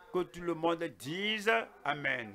Que tout le monde dise Amen.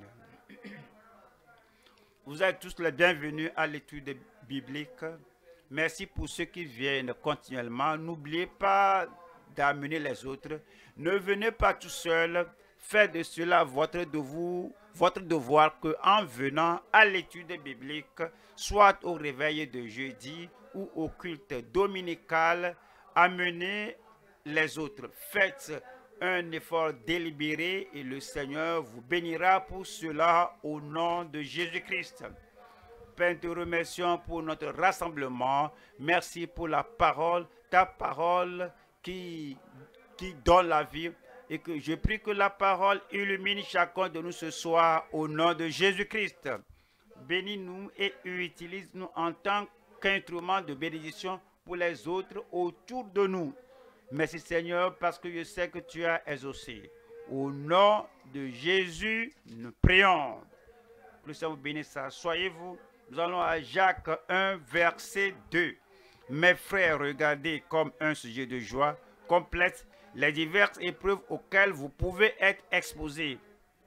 Vous êtes tous les bienvenus à l'étude biblique. Merci pour ceux qui viennent continuellement. N'oubliez pas d'amener les autres. Ne venez pas tout seul. Faites de cela votre devoir qu'en venant à l'étude biblique, soit au réveil de jeudi ou au culte dominical, amenez les autres. Faites un effort délibéré et le Seigneur vous bénira pour cela au nom de Jésus-Christ. Père, te remercions pour notre rassemblement. Merci pour la parole, ta parole qui donne la vie. Et que je prie que la parole illumine chacun de nous ce soir au nom de Jésus-Christ. Bénis-nous et utilise-nous en tant qu'instrument de bénédiction pour les autres autour de nous. Merci Seigneur parce que je sais que tu as exaucé. Au nom de Jésus, nous prions. Que le Seigneur vous bénisse. Soyez-vous. Nous allons à Jacques 1, verset 2. Mes frères, regardez comme un sujet de joie complète les diverses épreuves auxquelles vous pouvez être exposés.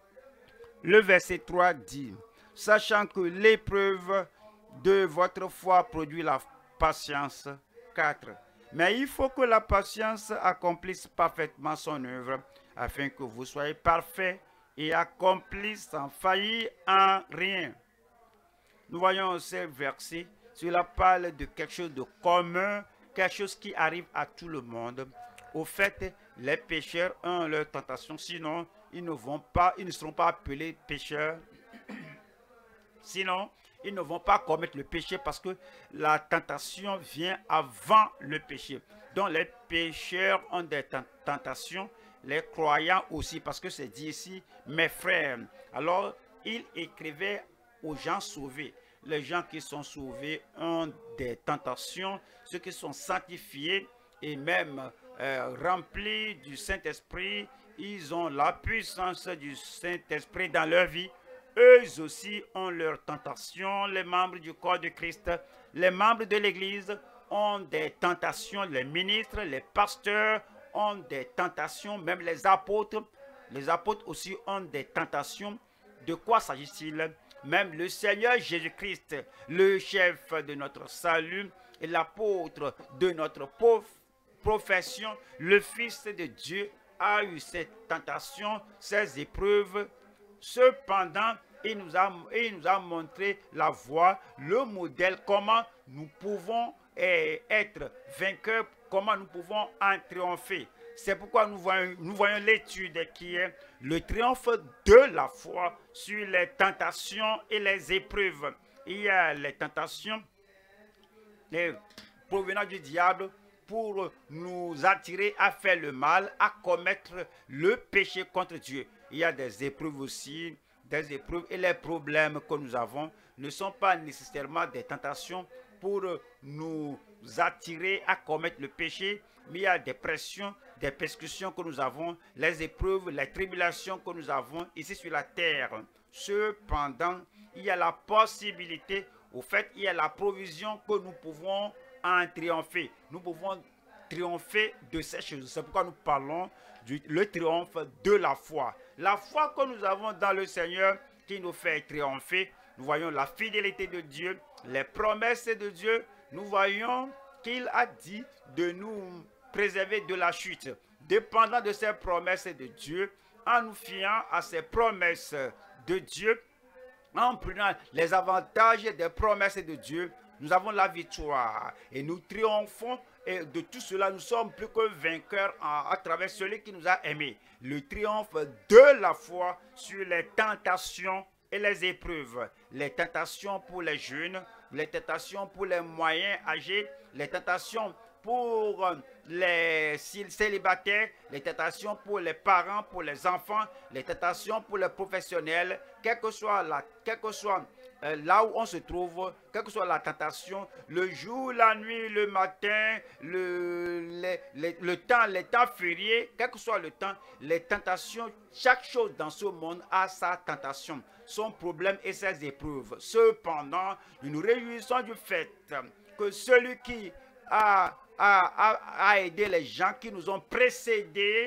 Le verset 3 dit, sachant que l'épreuve de votre foi produit la patience. 4. Mais il faut que la patience accomplisse parfaitement son œuvre, afin que vous soyez parfaits et accomplis sans faillir en rien. Nous voyons ce verset, cela parle de quelque chose de commun, quelque chose qui arrive à tout le monde. Au fait, les pécheurs ont leur tentation, sinon ils ne seront pas appelés pécheurs. Sinon, ils ne vont pas commettre le péché parce que la tentation vient avant le péché. Donc les pécheurs ont des tentations, les croyants aussi, parce que c'est dit ici, mes frères. Alors, il écrivait aux gens sauvés. Les gens qui sont sauvés ont des tentations, ceux qui sont sanctifiés et même remplis du Saint-Esprit, ils ont la puissance du Saint-Esprit dans leur vie. Eux aussi ont leurs tentations. Les membres du corps de Christ, les membres de l'Église ont des tentations. Les ministres, les pasteurs ont des tentations. Même les apôtres aussi ont des tentations. De quoi s'agit-il? Même le Seigneur Jésus-Christ, le chef de notre salut et l'apôtre de notre profession, le Fils de Dieu, a eu cette tentation, ces épreuves. Cependant, il nous a montré la voie, le modèle, comment nous pouvons être vainqueurs, comment nous pouvons en triompher. C'est pourquoi nous voyons l'étude qui est le triomphe de la foi sur les tentations et les épreuves. Il y a les tentations provenant du diable pour nous attirer à faire le mal, à commettre le péché contre Dieu. Il y a des épreuves aussi, des épreuves et les problèmes que nous avons ne sont pas nécessairement des tentations pour nous attirer à commettre le péché, mais il y a des pressions, des persécutions que nous avons, les épreuves, les tribulations que nous avons ici sur la terre. Cependant, il y a la possibilité, au fait, il y a la provision que nous pouvons en triompher. Nous pouvons triompher de ces choses. C'est pourquoi nous parlons le triomphe de la foi. La foi que nous avons dans le Seigneur qui nous fait triompher. Nous voyons la fidélité de Dieu, les promesses de Dieu. Nous voyons qu'il a dit de nous préserver de la chute. Dépendant de ces promesses de Dieu, en nous fiant à ces promesses de Dieu, en prenant les avantages des promesses de Dieu, nous avons la victoire et nous triomphons. Et de tout cela, nous sommes plus que vainqueurs à travers celui qui nous a aimés. Le triomphe de la foi sur les tentations et les épreuves. Les tentations pour les jeunes, les tentations pour les moyens âgés, les tentations pour les célibataires, les tentations pour les parents, pour les enfants, les tentations pour les professionnels, quelle que soit là où on se trouve, quelle que soit la tentation, le jour, la nuit, le matin, le temps, les temps fériés, quel que soit le temps, les tentations, chaque chose dans ce monde a sa tentation, son problème et ses épreuves. Cependant, nous nous réjouissons du fait que celui qui a aidé les gens qui nous ont précédés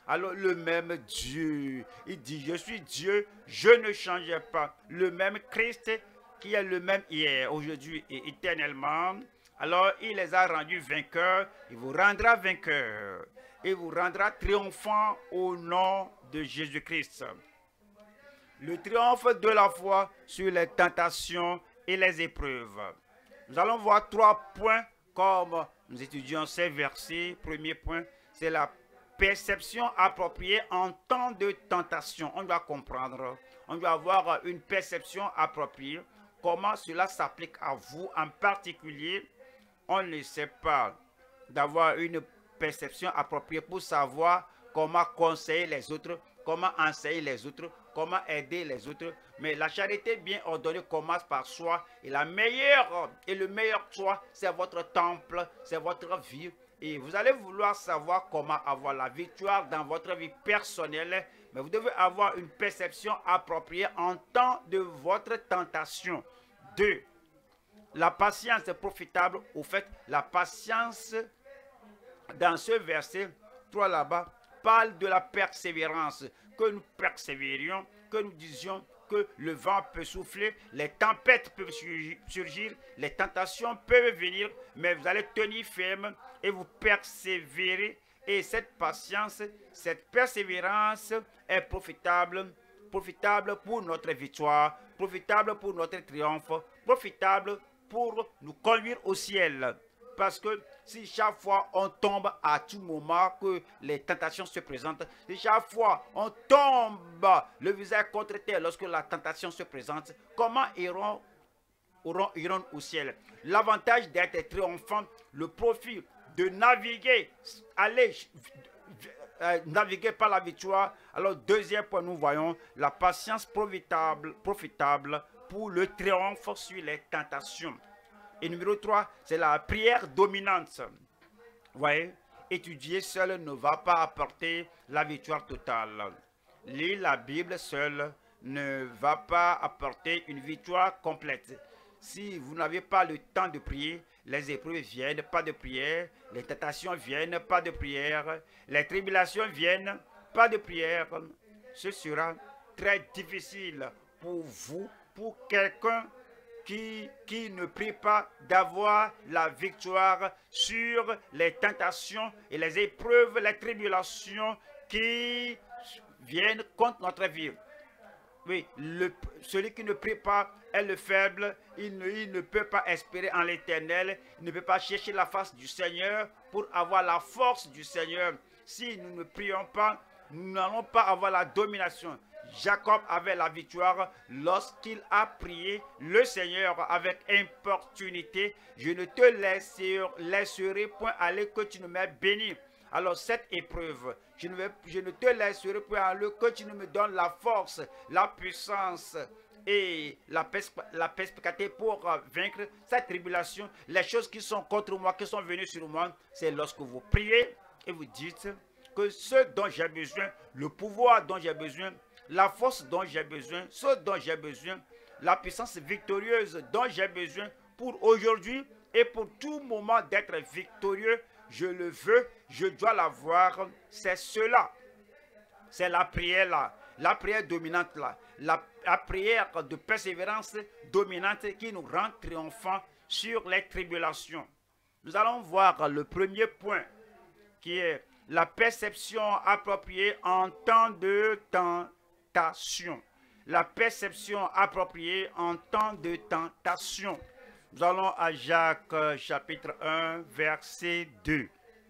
Alors le même Dieu, il dit, je suis Dieu, je ne change pas. Le même Christ qui est le même hier, aujourd'hui et éternellement. Alors il les a rendus vainqueurs, il vous rendra vainqueurs. Il vous rendra triomphant au nom de Jésus-Christ. Le triomphe de la foi sur les tentations et les épreuves. Nous allons voir 3 points comme nous étudions ces versets. Premier point, c'est la perception appropriée en temps de tentation. On doit comprendre, on doit avoir une perception appropriée. Comment cela s'applique à vous en particulier? On ne sait pas d'avoir une perception appropriée pour savoir comment conseiller les autres, comment enseigner les autres, comment aider les autres. Mais la charité bien ordonnée commence par soi. Et le meilleur soi, c'est votre temple, c'est votre vie. Et vous allez vouloir savoir comment avoir la victoire dans votre vie personnelle. Mais vous devez avoir une perception appropriée en temps de votre tentation. 2. La patience est profitable. Au fait, la patience, dans ce verset 3 là-bas, parle de la persévérance. Que nous persévérions, que nous disions que le vent peut souffler, les tempêtes peuvent surgir, les tentations peuvent venir, mais vous allez tenir ferme et vous persévérer. Et cette patience, cette persévérance est profitable pour notre victoire, profitable pour notre triomphe, profitable pour nous conduire au ciel. Parce que si chaque fois on tombe à tout moment que les tentations se présentent, si chaque fois on tombe le visage contre terre lorsque la tentation se présente, comment iront au ciel? L'avantage d'être triomphant, le profit de naviguer, naviguer par la victoire. Alors deuxième point, nous voyons la patience profitable pour le triomphe sur les tentations. Et numéro 3, c'est la prière dominante. Vous voyez, étudier seul ne va pas apporter la victoire totale. Lire la Bible seul ne va pas apporter une victoire complète. Si vous n'avez pas le temps de prier, les épreuves viennent, pas de prière. Les tentations viennent, pas de prière. Les tribulations viennent, pas de prière. Ce sera très difficile pour vous, pour quelqu'un qui ne prie pas, d'avoir la victoire sur les tentations et les épreuves, les tribulations qui viennent contre notre vie. Oui, celui qui ne prie pas est le faible, il ne peut pas espérer en l'Éternel, il ne peut pas chercher la face du Seigneur pour avoir la force du Seigneur. Si nous ne prions pas, nous n'allons pas avoir la domination. Jacob avait la victoire lorsqu'il a prié le Seigneur avec importunité. Je ne te laisserai point aller que tu ne m'aies béni. Alors cette épreuve, je ne te laisserai point aller que tu ne me donnes la force, la puissance et la perspicacité pour vaincre cette tribulation. Les choses qui sont contre moi, qui sont venues sur moi, c'est lorsque vous priez et vous dites que ce dont j'ai besoin, le pouvoir dont j'ai besoin, la force dont j'ai besoin, ce dont j'ai besoin, la puissance victorieuse dont j'ai besoin pour aujourd'hui et pour tout moment d'être victorieux, je le veux, je dois l'avoir. C'est cela. C'est la prière là, la prière dominante là, la prière de persévérance dominante qui nous rend triomphants sur les tribulations. Nous allons voir le premier point qui est la perception appropriée en temps de tentation. La perception appropriée en temps de tentation. Nous allons à Jacques chapitre 1 verset 2.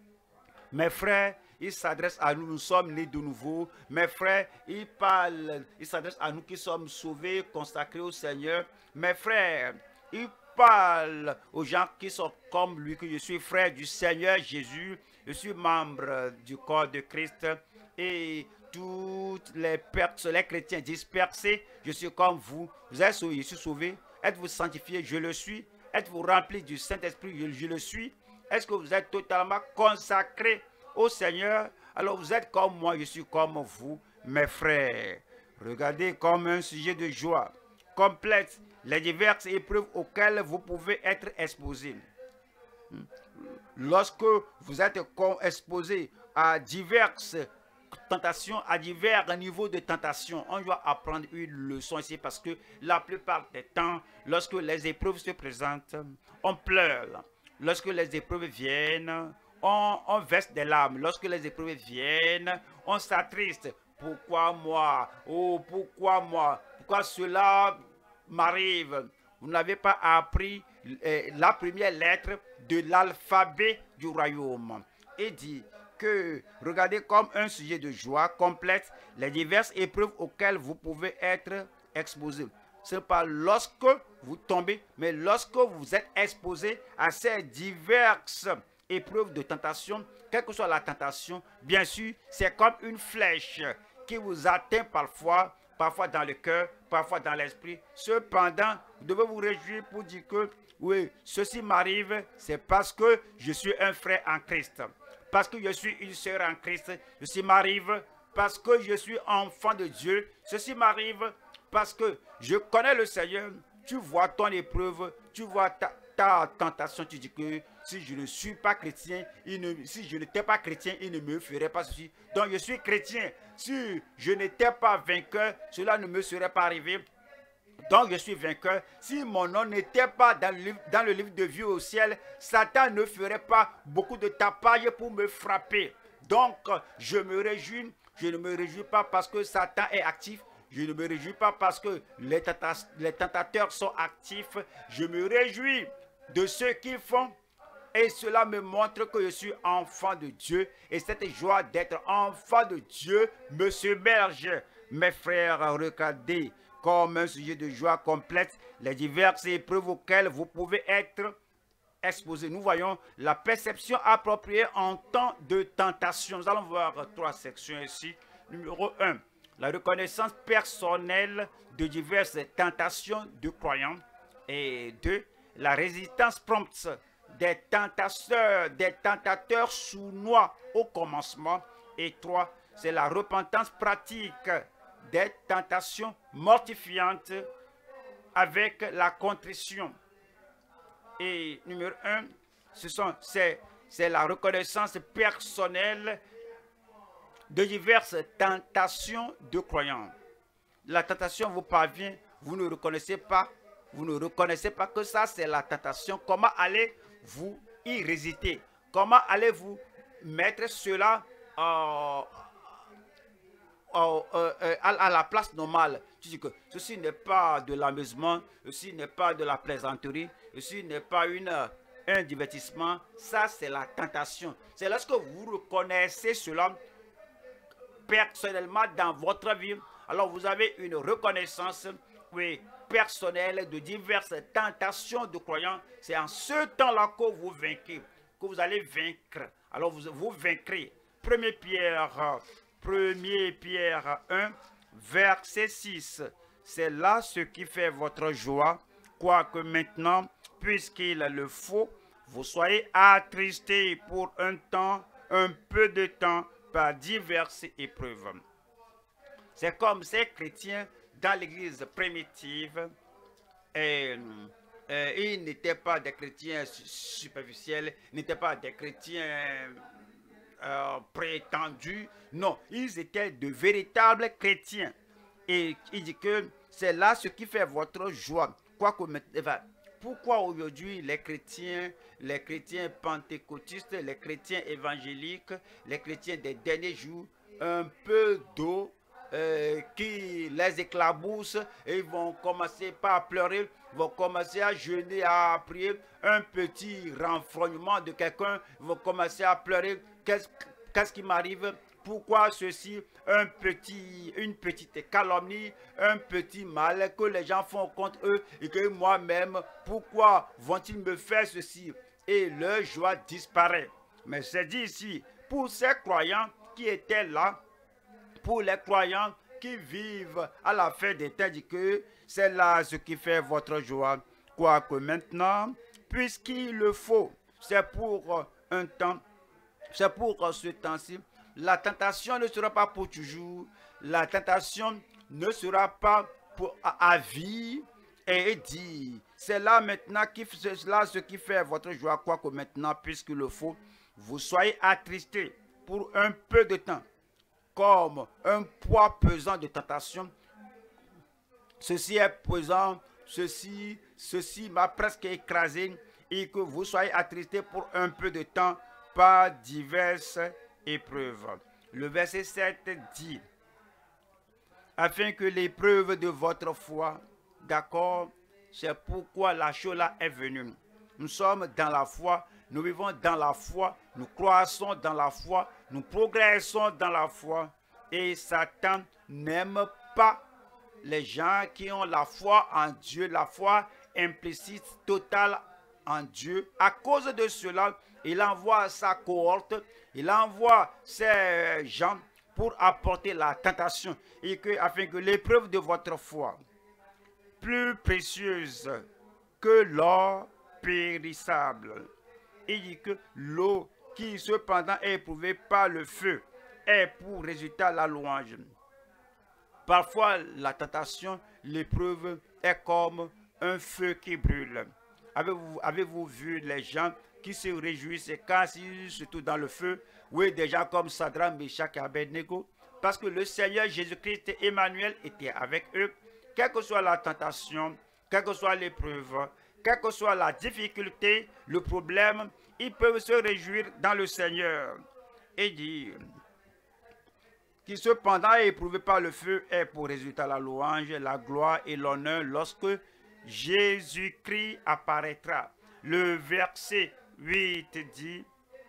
Mes frères, il s'adresse à nous, nous sommes nés de nouveau. Mes frères, il s'adresse à nous qui sommes sauvés, consacrés au Seigneur. Mes frères, il parle aux gens qui sont comme lui, que je suis frère du Seigneur Jésus, je suis membre du corps de Christ et toutes les chrétiens dispersés, je suis comme vous. Vous êtes sauvés, je suis sauvé. Êtes-vous sanctifié? Je le suis. Êtes-vous rempli du Saint-Esprit? Je le suis. Est-ce que vous êtes totalement consacré au Seigneur? Alors vous êtes comme moi, je suis comme vous, mes frères. Regardez comme un sujet de joie complète les diverses épreuves auxquelles vous pouvez être exposés. Lorsque vous êtes exposé à diverses tentation, à divers niveaux de tentation. On doit apprendre une leçon ici parce que la plupart des temps, lorsque les épreuves se présentent, on pleure. Lorsque les épreuves viennent, on verse des larmes. Lorsque les épreuves viennent, on s'attriste. Pourquoi moi? Oh, pourquoi moi? Pourquoi cela m'arrive? Vous n'avez pas appris la première lettre de l'alphabet du royaume. Et dit que regardez comme un sujet de joie complète les diverses épreuves auxquelles vous pouvez être exposé. Ce n'est pas lorsque vous tombez, mais lorsque vous êtes exposé à ces diverses épreuves de tentation, quelle que soit la tentation, bien sûr, c'est comme une flèche qui vous atteint parfois dans le cœur, parfois dans l'esprit. Cependant, vous devez vous réjouir pour dire que, oui, ceci m'arrive, c'est parce que je suis un frère en Christ. Parce que je suis une sœur en Christ. Ceci m'arrive parce que je suis enfant de Dieu. Ceci m'arrive parce que je connais le Seigneur. Tu vois ton épreuve, tu vois ta tentation. Tu dis que si je ne suis pas chrétien, si je n'étais pas chrétien, il ne me ferait pas ceci. Donc je suis chrétien. Si je n'étais pas vainqueur, cela ne me serait pas arrivé. Donc je suis vainqueur. Si mon nom n'était pas dans le livre de vie au ciel, Satan ne ferait pas beaucoup de tapage pour me frapper. Donc je me réjouis. Je ne me réjouis pas parce que Satan est actif. Je ne me réjouis pas parce que les tentateurs sont actifs. Je me réjouis de ce qu'ils font. Et cela me montre que je suis enfant de Dieu. Et cette joie d'être enfant de Dieu me submerge. Mes frères, regardez comme un sujet de joie complète les diverses épreuves auxquelles vous pouvez être exposés. Nous voyons la perception appropriée en temps de tentation. Nous allons voir 3 sections ici. Numéro 1, la reconnaissance personnelle de diverses tentations de croyants. Et 2, la résistance prompte des tentateurs sournois au commencement. Et 3, c'est la repentance pratique des tentations mortifiantes avec la contrition. Et numéro 1, c'est la reconnaissance personnelle de diverses tentations de croyants. La tentation vous parvient, vous ne reconnaissez pas que ça c'est la tentation. Comment allez-vous y résister? Comment allez-vous mettre cela à la place normale? Tu dis que ceci n'est pas de l'amusement, ceci n'est pas de la plaisanterie, ceci n'est pas un divertissement. Ça, c'est la tentation. C'est lorsque vous reconnaissez cela personnellement dans votre vie, alors vous avez une reconnaissance, oui, personnelle de diverses tentations de croyants. C'est en ce temps-là que vous vaincrez, que vous allez vaincre. Alors vous vaincrez. 1 Pierre 1, verset 6. C'est là ce qui fait votre joie, quoique maintenant, puisqu'il le faut, vous soyez attristés pour un peu de temps, par diverses épreuves. C'est comme ces chrétiens dans l'église primitive, ils n'étaient pas des chrétiens superficiels, n'étaient pas des chrétiens prétendus. Non, ils étaient de véritables chrétiens. Et il dit que c'est là ce qui fait votre joie. Pourquoi aujourd'hui les chrétiens pentecôtistes, les chrétiens évangéliques, les chrétiens des derniers jours, un peu d'eau qui les éclabousse et ils vont commencer pas à pleurer, vont commencer à jeûner, à prier, un petit renfrognement de quelqu'un, vont commencer à pleurer. Qu'est-ce qui m'arrive? Pourquoi ceci? Une petite calomnie, un petit mal que les gens font contre eux et que moi-même, pourquoi vont-ils me faire ceci? Et leur joie disparaît. Mais c'est dit ici, pour ces croyants qui étaient là, pour les croyants qui vivent à la fin des temps, dit que c'est là ce qui fait votre joie. Quoique maintenant, puisqu'il le faut, c'est pour un temps, c'est pour ce temps-ci. La tentation ne sera pas pour toujours. La tentation ne sera pas à vie. Et dit, c'est là maintenant ce qui fait votre joie, quoique maintenant, puisqu'il le faut, vous soyez attristés pour un peu de temps. comme un poids pesant de tentation. Ceci est pesant, ceci m'a presque écrasé, et que vous soyez attristés pour un peu de temps par diverses épreuves. Le verset 7 dit, afin que l'épreuve de votre foi, d'accord, c'est pourquoi la chose là est venue. Nous sommes dans la foi, nous vivons dans la foi, nous croissons dans la foi, nous progressons dans la foi. Et Satan n'aime pas les gens qui ont la foi en Dieu, la foi implicite, totale en Dieu. À cause de cela, il envoie sa cohorte, il envoie ses gens pour apporter la tentation, et que, afin que l'épreuve de votre foi, plus précieuse que l'or périssable, il dit que l'eau qui cependant est éprouvée par le feu est pour résultat la louange. Parfois la tentation, l'épreuve est comme un feu qui brûle. Avez-vous vu les gens qui se réjouissent quand ils se trouvent dans le feu? Oui, des gens comme Shadrach, Meshach et Abednego, parce que le Seigneur Jésus-Christ Emmanuel était avec eux. Quelle que soit la tentation, quelle que soit l'épreuve, quelle que soit la difficulté, le problème, ils peuvent se réjouir dans le Seigneur et dire qui cependant est éprouvé par le feu est pour résultat la louange, la gloire et l'honneur lorsque Jésus-Christ apparaîtra. Le verset 8 dit,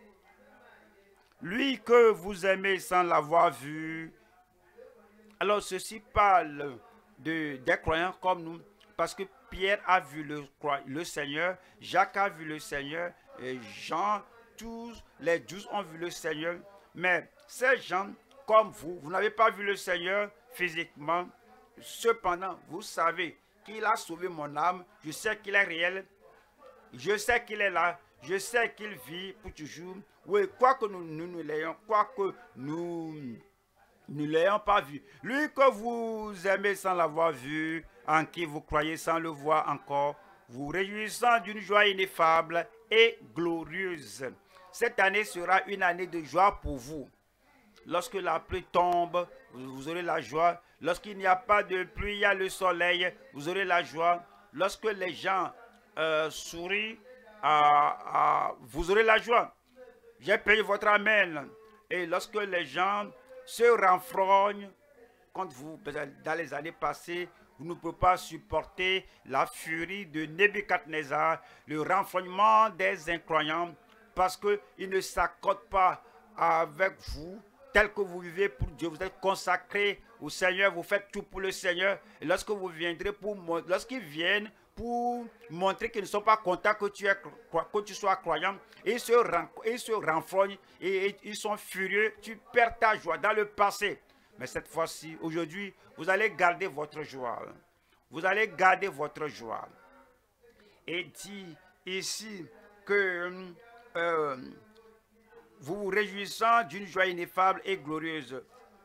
lui que vous aimez sans l'avoir vu. Alors ceci parle des croyants comme nous, parce que Pierre a vu le Seigneur, Jacques a vu le Seigneur, et Jean, tous les 12 ont vu le Seigneur. Mais ces gens, comme vous n'avez pas vu le Seigneur physiquement. Cependant, vous savez qu'il a sauvé mon âme. Je sais qu'il est réel. Je sais qu'il est là. Je sais qu'il vit pour toujours. Oui, quoi que nous l'ayons, quoi que nous ne l'ayons pas vu. Lui que vous aimez sans l'avoir vu, en qui vous croyez sans le voir encore, vous réjouissant d'une joie ineffable et glorieuse. Cette année sera une année de joie pour vous. Lorsque la pluie tombe, vous aurez la joie. Lorsqu'il n'y a pas de pluie, il y a le soleil, vous aurez la joie. Lorsque les gens sourient, vous aurez la joie. J'ai payé votre amen. Et lorsque les gens se renfrognent contre vous, dans les années passées, vous ne pouvez pas supporter la furie de Nebuchadnezzar, le renfrognement des incroyants, parce qu'ils ne s'accordent pas avec vous, tel que vous vivez pour Dieu. Vous êtes consacré au Seigneur, vous faites tout pour le Seigneur. Et lorsque vous viendrez lorsqu'ils viennent pour montrer qu'ils ne sont pas contents que tu sois croyant, ils se renfrognent et ils sont furieux, tu perds ta joie dans le passé. Mais cette fois-ci, aujourd'hui, vous allez garder votre joie. Vous allez garder votre joie. Et dit ici que vous vous réjouissant d'une joie ineffable et glorieuse.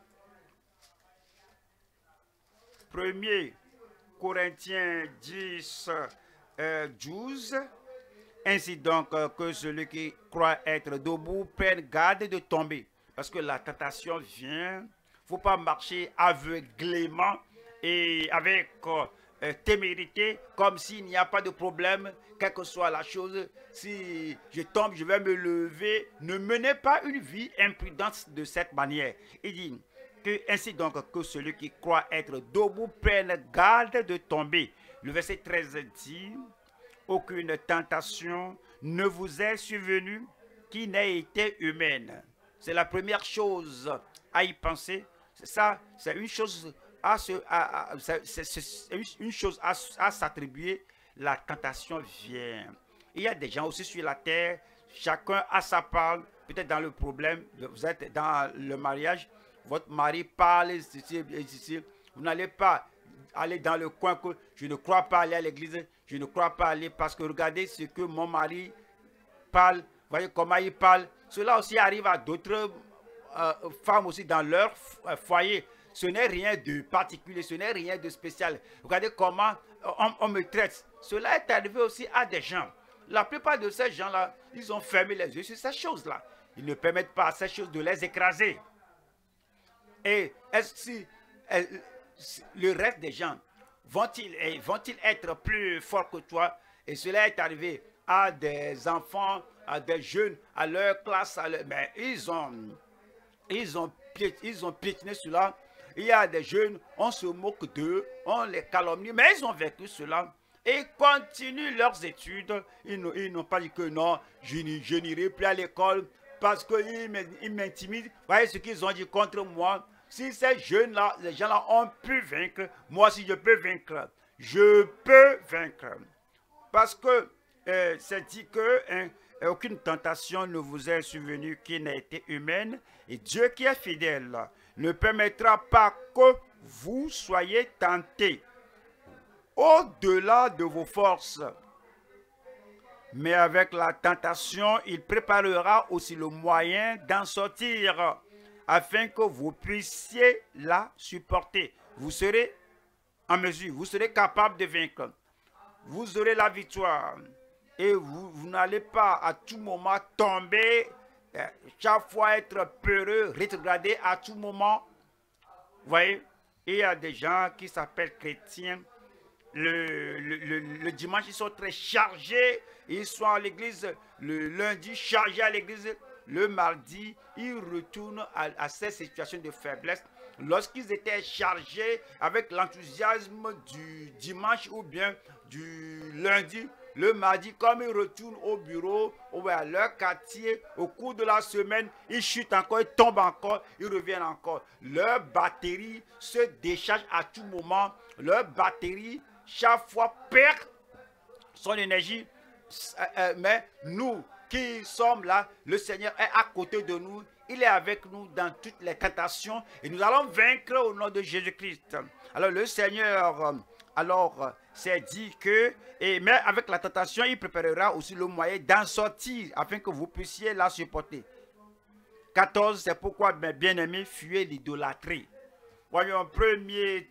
1 Corinthiens 10, 12. Ainsi donc que celui qui croit être debout prenne garde de tomber. Parce que la tentation vient. Il ne faut pas marcher aveuglément et avec témérité, comme s'il n'y a pas de problème, quelle que soit la chose. Si je tombe, je vais me lever. Ne menez pas une vie imprudente de cette manière. Il dit que ainsi donc que celui qui croit être debout prenne garde de tomber. Le verset 13 dit, aucune tentation ne vous est survenue qui n'ait été humaine. C'est la première chose à y penser. Ça, c'est une chose à s'attribuer. La tentation vient. Il y a des gens aussi sur la terre, chacun a sa part, peut-être dans le problème. Vous êtes dans le mariage, votre mari parle ici, vous n'allez pas aller dans le coin que je ne crois pas aller à l'église, je ne crois pas aller parce que regardez ce que mon mari parle, voyez comment il parle. Cela aussi arrive à d'autres femmes aussi dans leur foyer. Ce n'est rien de particulier, ce n'est rien de spécial. Regardez comment on me traite. Cela est arrivé aussi à des gens. La plupart de ces gens-là, ils ont fermé les yeux sur ces choses-là. Ils ne permettent pas à ces choses de les écraser. Et est-ce que le reste des gens vont-ils être plus forts que toi? Et cela est arrivé à des enfants, à des jeunes, à leur classe, mais ils ont piétiné cela. Il y a des jeunes, on se moque d'eux, on les calomnie, mais ils ont vécu cela et continuent leurs études. Ils n'ont pas dit que non, je n'irai plus à l'école parce qu'ils m'intimident. Voyez ce qu'ils ont dit contre moi. Si ces jeunes-là, les gens-là ont pu vaincre, moi si je peux vaincre, je peux vaincre. Parce que c'est dit que aucune tentation ne vous est survenue qui n'a été humaine, et Dieu qui est fidèle ne permettra pas que vous soyez tentés au-delà de vos forces. Mais avec la tentation, il préparera aussi le moyen d'en sortir, afin que vous puissiez la supporter. Vous serez en mesure, vous serez capable de vaincre. Vous aurez la victoire. Et vous n'allez pas à tout moment tomber, chaque fois être peureux, rétrogradé à tout moment. Vous voyez, il y a des gens qui s'appellent chrétiens. Le dimanche, ils sont très chargés. Ils sont à l'église le lundi, chargés à l'église. Le mardi, ils retournent à ces situations de faiblesse. Lorsqu'ils étaient chargés avec l'enthousiasme du dimanche ou bien du lundi, le mardi, comme ils retournent au bureau ou à leur quartier, au cours de la semaine, ils chutent encore, ils tombent encore, ils reviennent encore. Leur batterie se décharge à tout moment. Leur batterie, chaque fois, perd son énergie. Mais nous qui sommes là, le Seigneur est à côté de nous. Il est avec nous dans toutes les tentations et nous allons vaincre au nom de Jésus-Christ. Alors le Seigneur, c'est dit que, mais avec la tentation, il préparera aussi le moyen d'en sortir afin que vous puissiez la supporter. 14, c'est pourquoi, mes bien-aimés, fuyez l'idolâtrie. Voyons 1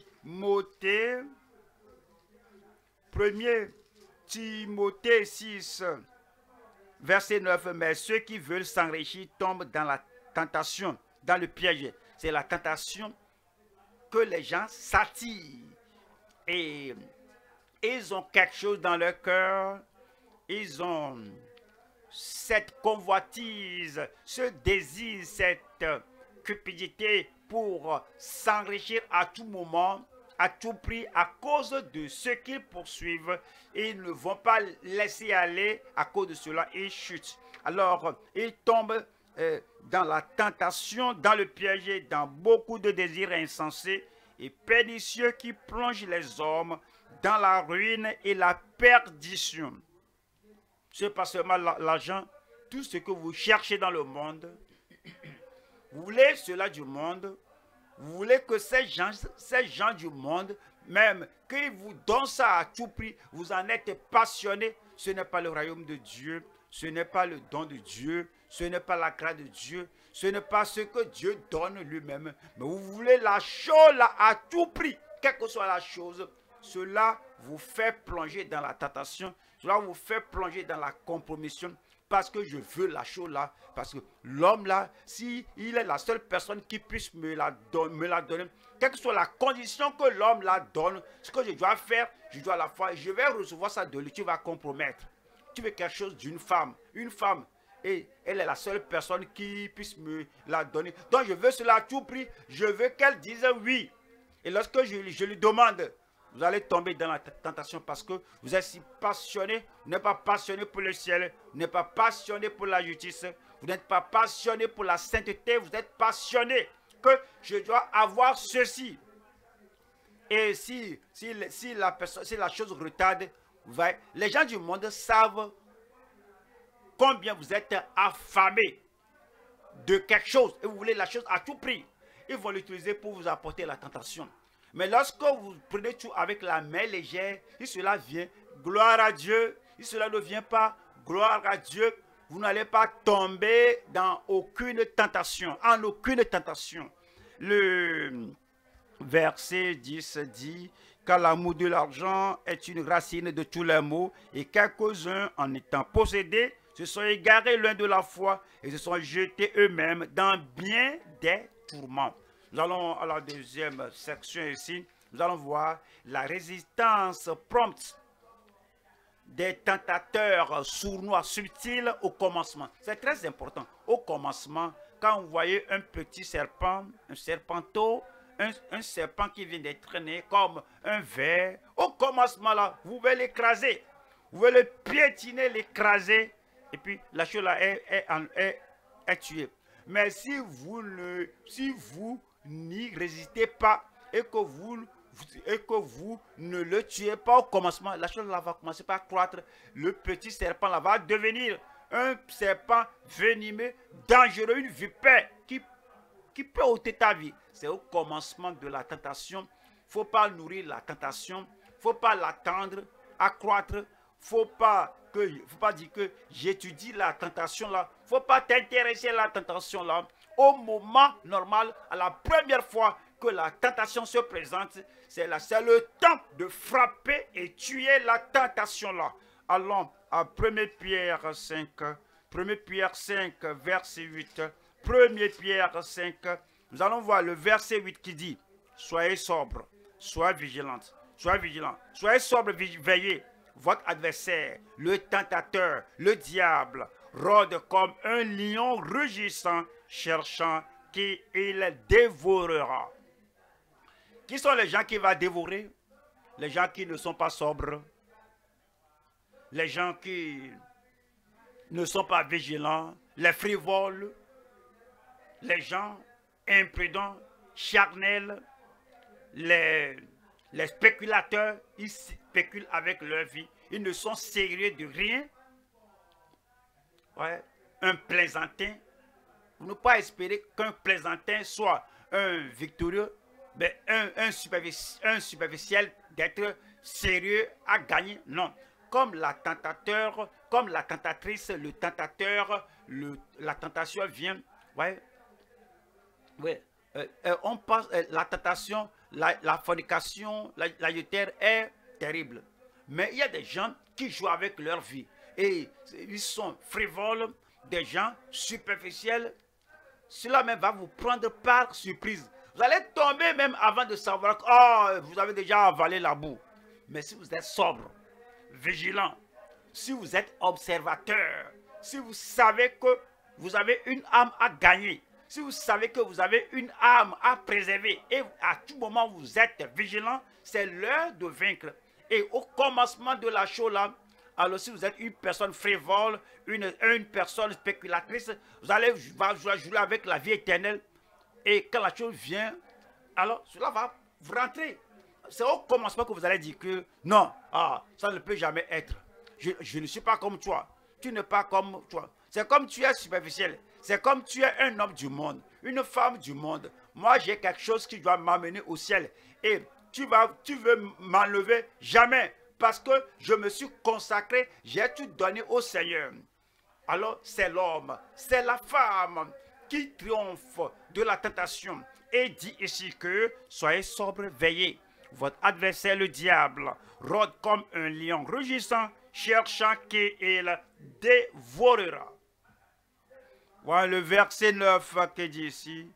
Timothée 6, verset 9, mais ceux qui veulent s'enrichir tombent dans la tentation, dans le piège. C'est la tentation que les gens s'attirent. Et ils ont quelque chose dans leur cœur. Ils ont cette convoitise, ce désir, cette cupidité pour s'enrichir à tout moment, à tout prix, à cause de ce qu'ils poursuivent. Et ils ne vont pas laisser aller à cause de cela. Ils chutent. Alors, ils tombent dans la tentation, dans le piège, dans beaucoup de désirs insensés et pernicieux qui plongent les hommes dans la ruine et la perdition. Ce n'est pas seulement l'argent, tout ce que vous cherchez dans le monde. Vous voulez cela du monde. Vous voulez que ces gens du monde, même qu'ils vous donnent ça à tout prix, vous en êtes passionné. Ce n'est pas le royaume de Dieu, ce n'est pas le don de Dieu, ce n'est pas la grâce de Dieu, ce n'est pas ce que Dieu donne lui-même. Mais vous voulez la chose là à tout prix, quelle que soit la chose. Cela vous fait plonger dans la tentation, cela vous fait plonger dans la compromission. Parce que je veux la chose là, parce que l'homme là, si il est la seule personne qui puisse me la donner, quelle que soit la condition que l'homme la donne, ce que je dois faire, je dois la faire, je vais recevoir ça de lui, tu vas compromettre. Tu veux quelque chose d'une femme, une femme, et elle est la seule personne qui puisse me la donner. Donc je veux cela à tout prix, je veux qu'elle dise oui. Et lorsque je lui demande, vous allez tomber dans la tentation parce que vous êtes si passionné. Vous n'êtes pas passionné pour le ciel. Vous n'êtes pas passionné pour la justice. Vous n'êtes pas passionné pour la sainteté. Vous êtes passionné que je dois avoir ceci. Et si la chose retarde, les gens du monde savent combien vous êtes affamé de quelque chose. Et vous voulez la chose à tout prix. Ils vont l'utiliser pour vous apporter la tentation. Mais lorsque vous prenez tout avec la main légère, si cela vient, gloire à Dieu. Si cela ne vient pas, gloire à Dieu. Vous n'allez pas tomber dans aucune tentation, en aucune tentation. Le verset 10 dit, car l'amour de l'argent est une racine de tous les maux, et quelques-uns, en étant possédés, se sont égarés l'un de la foi, et se sont jetés eux-mêmes dans bien des tourments. Nous allons à la deuxième section ici. Nous allons voir la résistance prompte des tentateurs sournois, subtils au commencement. C'est très important. Au commencement, quand vous voyez un petit serpent, un serpenteau, un serpent qui vient d'être né comme un ver, au commencement là, vous pouvez l'écraser. Vous pouvez le piétiner, l'écraser, et puis la chose là est tuée. Mais si vous n'y résistez pas et que vous ne le tuez pas au commencement, la chose là va commencer par croître. Le petit serpent là va devenir un serpent venimeux, dangereux, une vipère qui peut ôter ta vie. C'est au commencement de la tentation. Il ne faut pas nourrir la tentation. Il ne faut pas l'attendre, accroître. Il ne faut pas dire que j'étudie la tentation là. Il ne faut pas t'intéresser à la tentation là. Au moment normal, à la première fois que la tentation se présente, c'est le temps de frapper et tuer la tentation là. Allons à 1 Pierre 5, 1 Pierre 5, verset 8. 1 Pierre 5, nous allons voir le verset 8 qui dit: soyez sobre, soyez vigilante, soyez vigilant, soyez sobre, veillez. Votre adversaire, le tentateur, le diable, rôde comme un lion rugissant, cherchant qui il dévorera. Qui sont les gens qui vont dévorer? Les gens qui ne sont pas sobres, les gens qui ne sont pas vigilants, les frivoles, les gens imprudents, charnels, les spéculateurs. Ils spéculent avec leur vie. Ils ne sont sérieux de rien. Ouais. Un plaisantin. Vous ne pouvez pas espérer qu'un plaisantin soit un victorieux, mais un superficiel d'être sérieux à gagner. Non. Comme la tentateur, comme la tentatrice, le tentateur, la tentation vient. Ouais. Ouais. On passe, la tentation, la fornication, l'adultère est terrible. Mais il y a des gens qui jouent avec leur vie. Et ils sont frivoles, des gens superficiels. Cela même va vous prendre par surprise. Vous allez tomber même avant de savoir que vous avez déjà avalé la boue. Mais si vous êtes sobre, vigilant, si vous êtes observateur, si vous savez que vous avez une âme à gagner, si vous savez que vous avez une âme à préserver et à tout moment vous êtes vigilant, c'est l'heure de vaincre. Et au commencement de la chose là, alors si vous êtes une personne frivole, une personne spéculatrice, vous allez jouer avec la vie éternelle. Et quand la chose vient, alors cela va vous rentrer. C'est au commencement que vous allez dire que non, ça ne peut jamais être. Je ne suis pas comme toi. Tu n'es pas comme toi. C'est comme tu es superficiel. C'est comme tu es un homme du monde, une femme du monde. Moi, j'ai quelque chose qui doit m'amener au ciel. Et tu veux m'enlever? Jamais. Parce que je me suis consacré, j'ai tout donné au Seigneur. Alors, c'est l'homme, c'est la femme qui triomphe de la tentation. Et dit ici que soyez sobre, veillez. Votre adversaire, le diable, rôde comme un lion rugissant, cherchant qu'il dévorera. Voilà le verset 9 qui dit ici: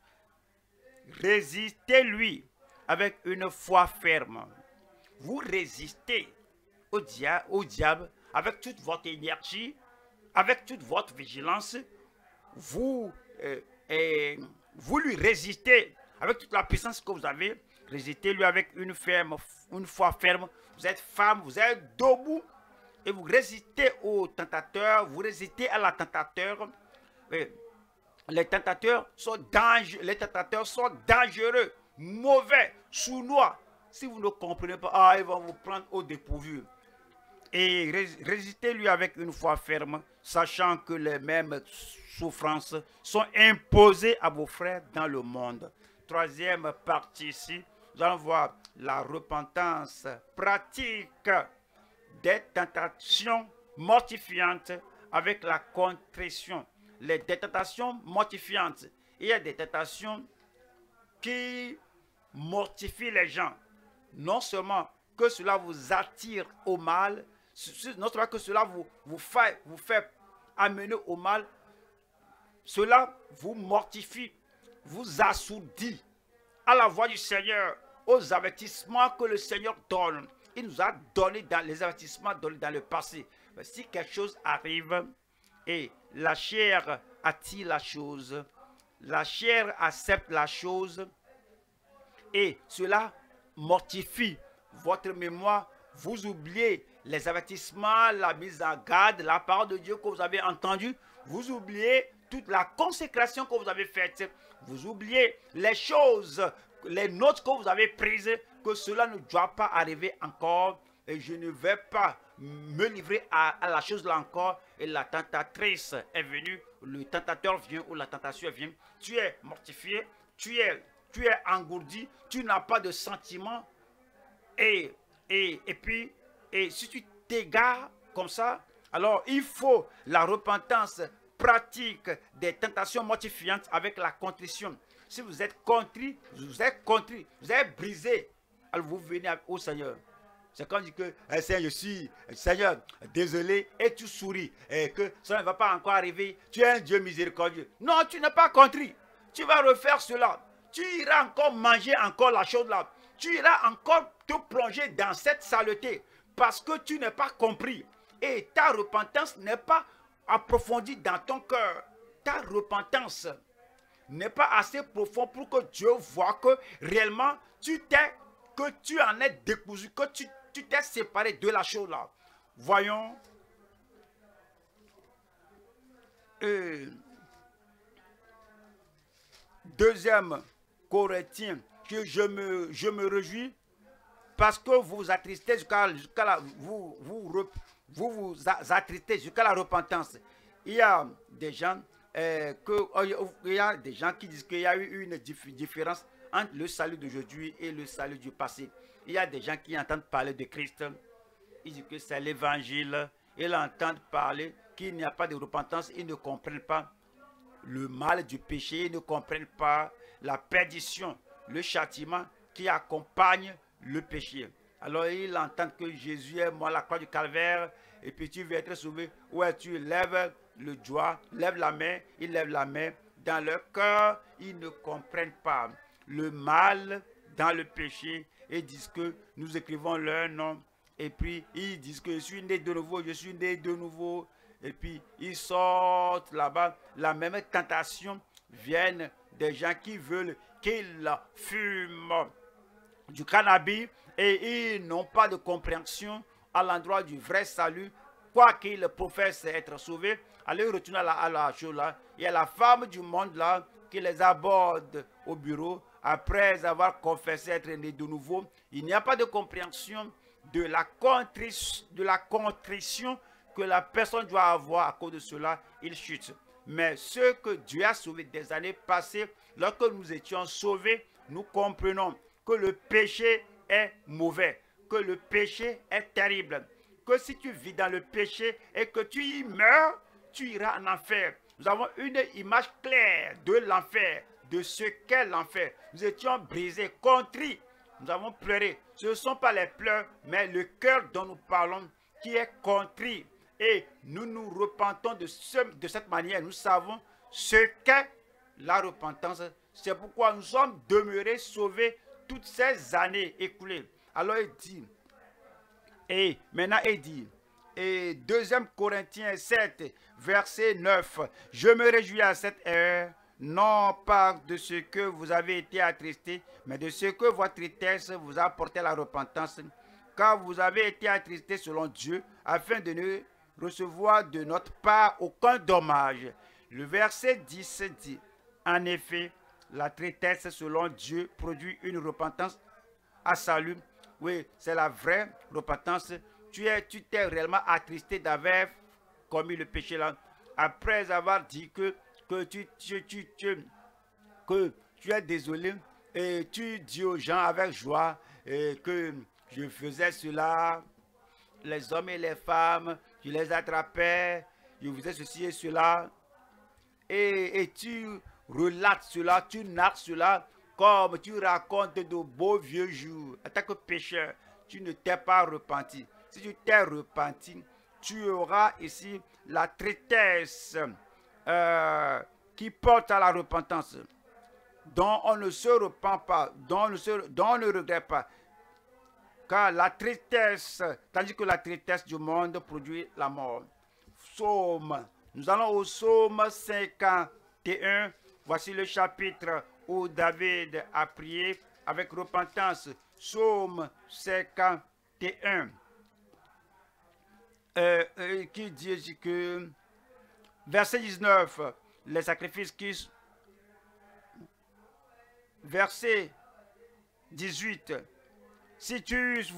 résistez-lui avec une foi ferme. Vous résistez au diable avec toute votre énergie, avec toute votre vigilance. Vous lui résistez avec toute la puissance que vous avez. Résistez-lui avec une foi ferme. Vous êtes femme, vous êtes debout et vous résistez au tentateur, vous résistez à la tentateur. Les tentateurs sont dangereux, mauvais, sournois. Si vous ne comprenez pas, ils vont vous prendre au dépourvu. Et résistez-lui avec une foi ferme, sachant que les mêmes souffrances sont imposées à vos frères dans le monde. Troisième partie ici, nous allons voir la repentance pratique des tentations mortifiantes avec la contrition. Les tentations mortifiantes. Il y a des tentations qui mortifient les gens. Non seulement que cela vous attire au mal, non seulement que cela vous fait amener au mal, cela vous mortifie, vous assourdit. à la voix du Seigneur, aux avertissements que le Seigneur donne. Il nous a donné dans les avertissements donnés dans le passé. Mais si quelque chose arrive et la chair attire la chose, la chair accepte la chose et cela mortifie votre mémoire, vous oubliez les avertissements, la mise en garde, la parole de Dieu que vous avez entendue, vous oubliez toute la consécration que vous avez faite, vous oubliez les choses, les notes que vous avez prises, que cela ne doit pas arriver encore et je ne vais pas me livrer à la chose là encore. Et la tentatrice est venue, le tentateur vient ou la tentation vient, tu es mortifié, tu es engourdi, tu n'as pas de sentiment et puis si tu t'égares comme ça, alors il faut la repentance pratique des tentations mortifiantes avec la contrition. Si vous êtes contrit, vous êtes brisé, alors vous venez au Seigneur. C'est quand on dit que Seigneur, je suis Seigneur, désolé, et tu souris, et que ça ne va pas encore arriver. Tu es un Dieu miséricordieux. Non, tu n'es pas contrit. Tu vas refaire cela. Tu iras encore manger encore la chose là. Tu iras encore te plonger dans cette saleté parce que tu n'es pas compris. Et ta repentance n'est pas approfondie dans ton cœur. Ta repentance n'est pas assez profonde pour que Dieu voie que réellement tu en es décousu, que tu t'es séparé de la chose là. Voyons. Deuxième Corinthiens, que je me réjouis parce que vous vous attristez vous attristez jusqu'à la repentance. Il y a des gens qui disent qu'il y a eu une différence entre le salut d'aujourd'hui et le salut du passé. Il y a des gens qui entendent parler de Christ, ils disent que c'est l'évangile, ils entendent parler qu'il n'y a pas de repentance, ils ne comprennent pas le mal du péché, ils ne comprennent pas la perdition, le châtiment qui accompagne le péché. Alors ils entendent que Jésus est mort à la croix du calvaire et puis tu vas être sauvé. Ouais, tu lèves le doigt, lève la main, ils lèvent la main. Dans leur cœur, ils ne comprennent pas le mal dans le péché et disent que nous écrivons leur nom. Et puis ils disent que je suis né de nouveau, je suis né de nouveau. Et puis ils sortent là-bas. La même tentation vient des gens qui veulent qu'ils fument du cannabis et ils n'ont pas de compréhension à l'endroit du vrai salut, quoi qu'ils professent être sauvés. Allez retourner à la chose là. Il y a la femme du monde là qui les aborde au bureau après avoir confessé être né de nouveau. Il n'y a pas de compréhension de la contrition que la personne doit avoir. À cause de cela, il chute. Mais ce que Dieu a sauvé des années passées, lorsque nous étions sauvés, nous comprenons que le péché est mauvais, que le péché est terrible, que si tu vis dans le péché et que tu y meurs, tu iras en enfer. Nous avons une image claire de l'enfer, de ce qu'est l'enfer. Nous étions brisés, contrits, nous avons pleuré. Ce ne sont pas les pleurs, mais le cœur dont nous parlons qui est contrit. Et nous nous repentons de cette manière. Nous savons ce qu'est la repentance. C'est pourquoi nous sommes demeurés sauvés toutes ces années écoulées. Alors il dit, et maintenant il dit, et 2 Corinthiens 7, verset 9, je me réjouis à cette heure, non pas de ce que vous avez été attristés, mais de ce que votre tristesse vous a apporté la repentance, car vous avez été attristés selon Dieu, afin de ne recevoir de notre part aucun dommage. Le verset 10 dit, en effet, la tristesse selon Dieu produit une repentance à salut. Oui, c'est la vraie repentance. Tu t'es réellement attristé d'avoir commis le péché là. Après avoir dit que tu es désolé et tu dis aux gens avec joie que je faisais cela, les hommes et les femmes, je les attrapais, je faisais ceci et cela. Et tu relates cela, tu narres cela comme tu racontes de beaux vieux jours. En tant que pécheur, tu ne t'es pas repenti. Si tu t'es repenti, tu auras ici la tristesse qui porte à la repentance. dont on ne se repent pas, dont on ne regrette pas. Car la tristesse, tandis que la tristesse du monde produit la mort. Psaume. Nous allons au psaume 51. Voici le chapitre où David a prié avec repentance. Psaume 51. Qui dit que, verset 19, les sacrifices qui... Verset 18. Si tu eusses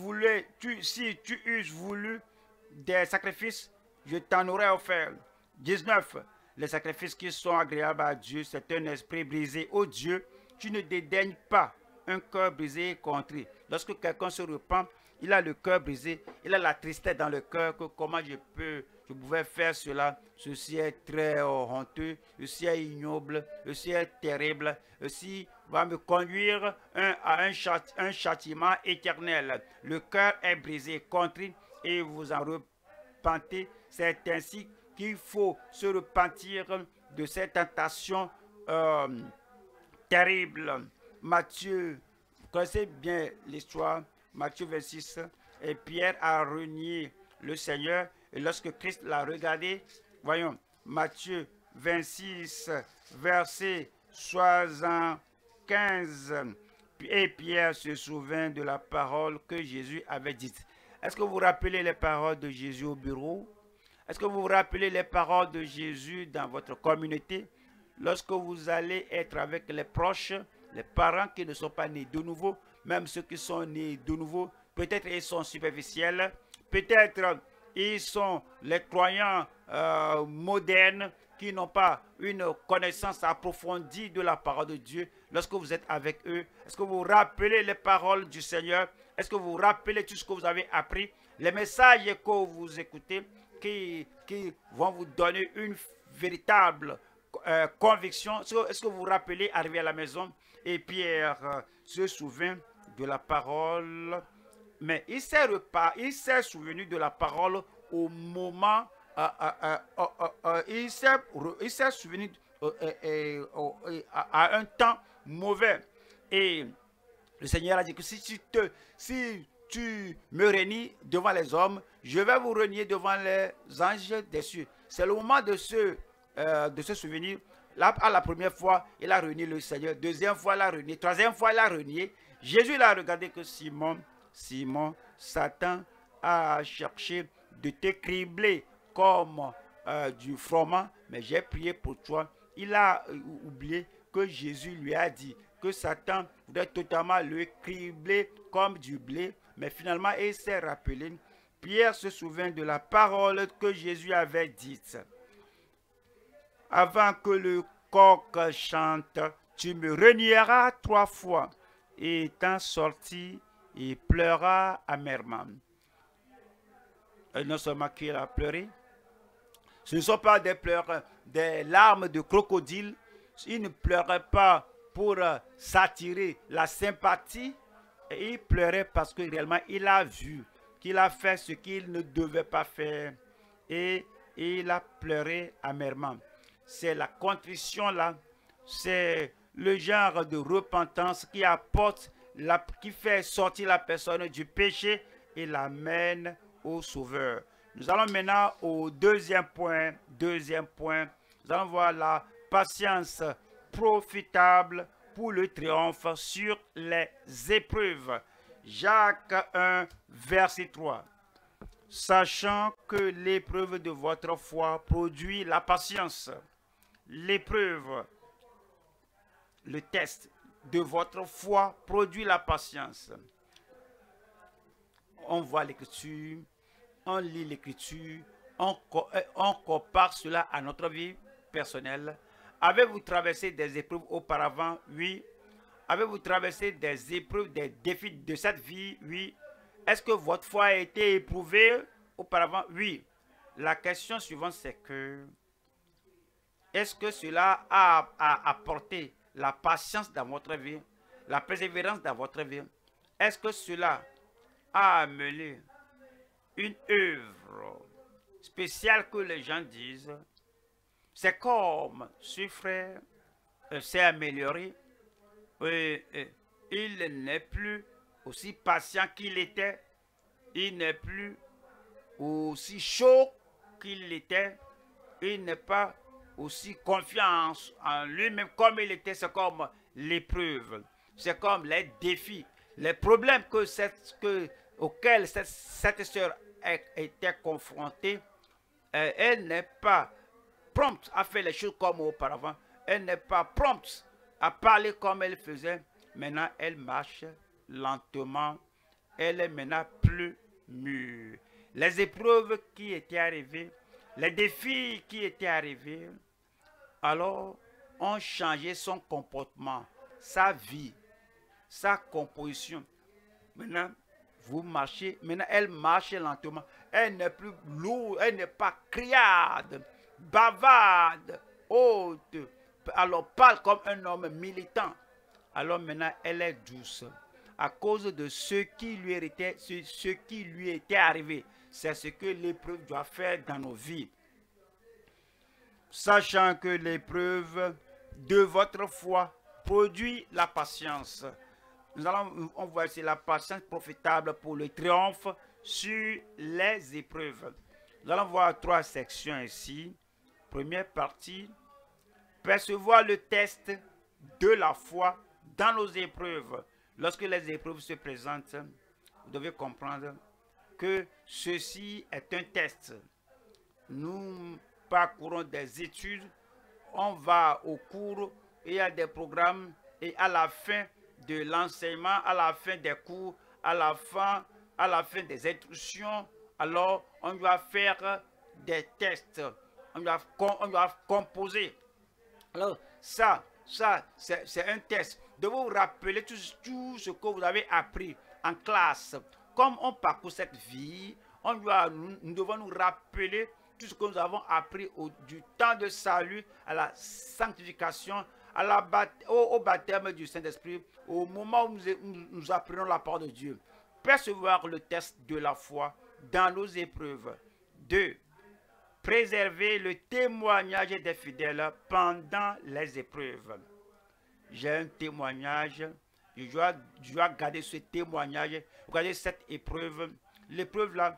voulu des sacrifices, je t'en aurais offert. 19. Les sacrifices qui sont agréables à Dieu, c'est un esprit brisé. Ô Dieu, tu ne dédaignes pas un cœur brisé et contrit. Lorsque quelqu'un se repent, il a le cœur brisé, il a la tristesse dans le cœur, que comment je pouvais faire cela. Ceci est très honteux, ceci est ignoble, ceci est terrible, ceci va me conduire à un châtiment éternel. Le cœur est brisé, contrit, et vous en repentez. C'est ainsi qu'il faut se repentir de cette tentation terrible. Matthieu, vous connaissez bien l'histoire, Matthieu 26, et Pierre a renié le Seigneur, et lorsque Christ l'a regardé, voyons, Matthieu 26, verset 75, et Pierre se souvint de la parole que Jésus avait dite. Est-ce que vous vous rappelez les paroles de Jésus au bureau? Est-ce que vous vous rappelez les paroles de Jésus dans votre communauté? Lorsque vous allez être avec les proches, les parents qui ne sont pas nés de nouveau, même ceux qui sont nés de nouveau, peut-être ils sont superficiels, peut-être ils sont les croyants modernes qui n'ont pas une connaissance approfondie de la parole de Dieu. Lorsque vous êtes avec eux, est-ce que vous vous rappelez les paroles du Seigneur? Est-ce que vous vous rappelez tout ce que vous avez appris? Les messages que vous écoutez qui vont vous donner une véritable conviction. Est-ce que vous vous rappelez, arrivé à la maison, et Pierre se souvint de la parole, mais il s'est souvenu de la parole au moment, il s'est souvenu à un temps mauvais. Et le Seigneur a dit que si tu me réunis devant les hommes, je vais vous renier devant les anges des cieux. C'est le moment de se souvenir. Là, à la première fois, il a renié le Seigneur. Deuxième fois, il a renié. Troisième fois, il a renié. Jésus l'a regardé que Simon, Satan a cherché de te cribler comme du froment, mais j'ai prié pour toi. Il a oublié que Jésus lui a dit que Satan voudrait totalement le cribler comme du blé, mais finalement, il s'est rappelé. Pierre se souvint de la parole que Jésus avait dite. Avant que le coq chante, tu me renieras 3 fois. Et étant sorti, il pleura amèrement. Et non seulement qu'il a pleuré, ce ne sont pas des pleurs, des larmes de crocodile. Il ne pleurait pas pour s'attirer la sympathie. Et il pleurait parce que réellement il a vu qu'il a fait ce qu'il ne devait pas faire. Et il a pleuré amèrement. C'est la contrition là, c'est le genre de repentance qui apporte, qui fait sortir la personne du péché et l'amène au Sauveur. Nous allons maintenant au deuxième point. Nous allons voir la patience profitable pour le triomphe sur les épreuves. Jacques 1, verset 3. Sachant que l'épreuve de votre foi produit la patience. L'épreuve, le test de votre foi produit la patience. On voit l'écriture, on lit l'écriture, on compare cela à notre vie personnelle. Avez-vous traversé des épreuves auparavant? Oui. Avez-vous traversé des épreuves, des défis de cette vie? Oui. Est-ce que votre foi a été éprouvée auparavant? Oui. La question suivante, c'est que est-ce que cela a apporté la patience dans votre vie, la persévérance dans votre vie? Est-ce que cela a amené une œuvre spéciale que les gens disent? C'est comme ce frère s'est amélioré, il n'est plus aussi patient qu'il était. Il n'est plus aussi chaud qu'il était. Il n'est pas aussi confiant en lui-même comme il était. C'est comme l'épreuve. C'est comme les défis, les problèmes auxquels cette sœur était confrontée. Elle n'est pas prompte à faire les choses comme auparavant. Elle n'est pas prompte à parler comme elle faisait. Maintenant, elle marche lentement. Elle est maintenant plus mûre. Les épreuves qui étaient arrivées, les défis qui étaient arrivés, alors ont changé son comportement, sa vie, sa composition. Maintenant, vous marchez, maintenant elle marche lentement. Elle n'est plus lourde, elle n'est pas criarde, bavarde, haute. Alors parle comme un homme militant. Alors maintenant elle est douce. À cause de ce qui lui était arrivé. C'est ce que l'épreuve doit faire dans nos vies. Sachant que l'épreuve de votre foi produit la patience. On voit ici la patience profitable pour le triomphe sur les épreuves. Nous allons voir 3 sections ici. Première partie, percevoir le test de la foi dans nos épreuves. Lorsque les épreuves se présentent, vous devez comprendre que ceci est un test. Nous parcourons des études, on va au cours, il y a des programmes et à la fin de l'enseignement, à la fin des cours, à la fin des instructions, alors on doit faire des tests, on doit composer. Alors ça c'est un test. De vous rappeler tout ce que vous avez appris en classe. Comme on parcourt cette vie, nous devons nous rappeler tout ce que nous avons appris du temps de salut à la sanctification, au baptême du Saint-Esprit, au moment où nous apprenons la parole de Dieu. Percevoir le test de la foi dans nos épreuves. 2. Préserver le témoignage des fidèles pendant les épreuves. J'ai un témoignage, je dois garder ce témoignage, regarder cette épreuve. L'épreuve là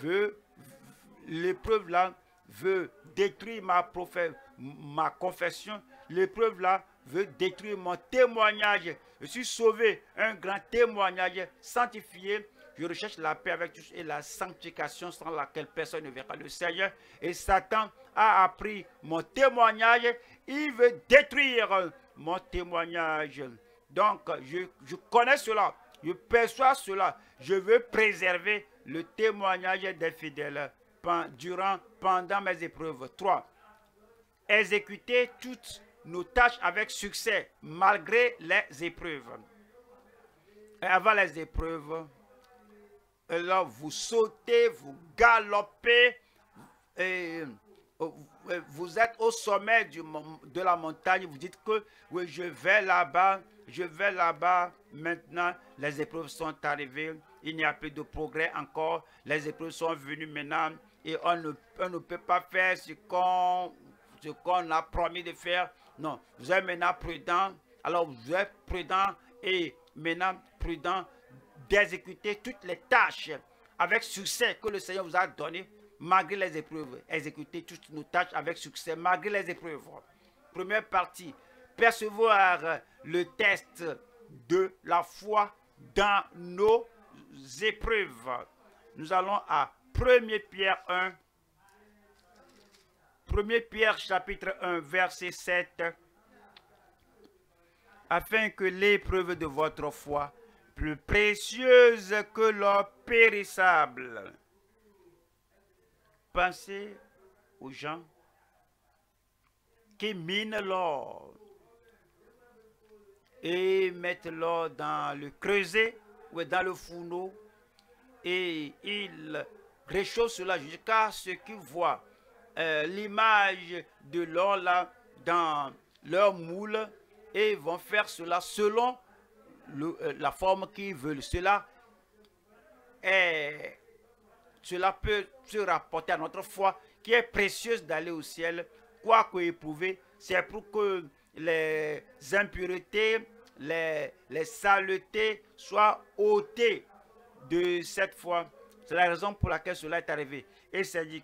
veut détruire ma confession. L'épreuve là veut détruire mon témoignage. Je suis sauvé, un grand témoignage sanctifié. Je recherche la paix avec tous et la sanctification sans laquelle personne ne verra le Seigneur. Et Satan a appris mon témoignage. Il veut détruire mon témoignage. Donc, je connais cela. Je perçois cela. Je veux préserver le témoignage des fidèles pendant mes épreuves. 3. Exécuter toutes nos tâches avec succès malgré les épreuves. Et avant les épreuves, alors vous sautez, vous galopez, et vous êtes au sommet de la montagne, vous dites que oui, je vais là-bas, maintenant les épreuves sont arrivées, il n'y a plus de progrès encore, les épreuves sont venues maintenant et on ne peut pas faire ce qu'on a promis de faire. Non, vous êtes maintenant prudent, alors vous êtes prudent et maintenant prudent d'exécuter toutes les tâches avec succès que le Seigneur vous a donné malgré les épreuves. Exécuter toutes nos tâches avec succès malgré les épreuves. Première partie, percevoir le test de la foi dans nos épreuves. Nous allons à 1 Pierre 1. 1 Pierre chapitre 1 verset 7. Afin que l'épreuve de votre foi, plus précieuse que l'or périssable. Pensez aux gens qui minent l'or et mettent l'or dans le creuset ou dans le fourneau et ils réchauffent cela jusqu'à ce qu'ils voient l'image de l'or là dans leur moule et vont faire cela selon la forme qu'ils veulent. Cela peut se rapporter à notre foi qui est précieuse d'aller au ciel, quoique éprouvée. C'est pour que les impuretés, les saletés soient ôtées de cette foi. C'est la raison pour laquelle cela est arrivé. Et c'est dit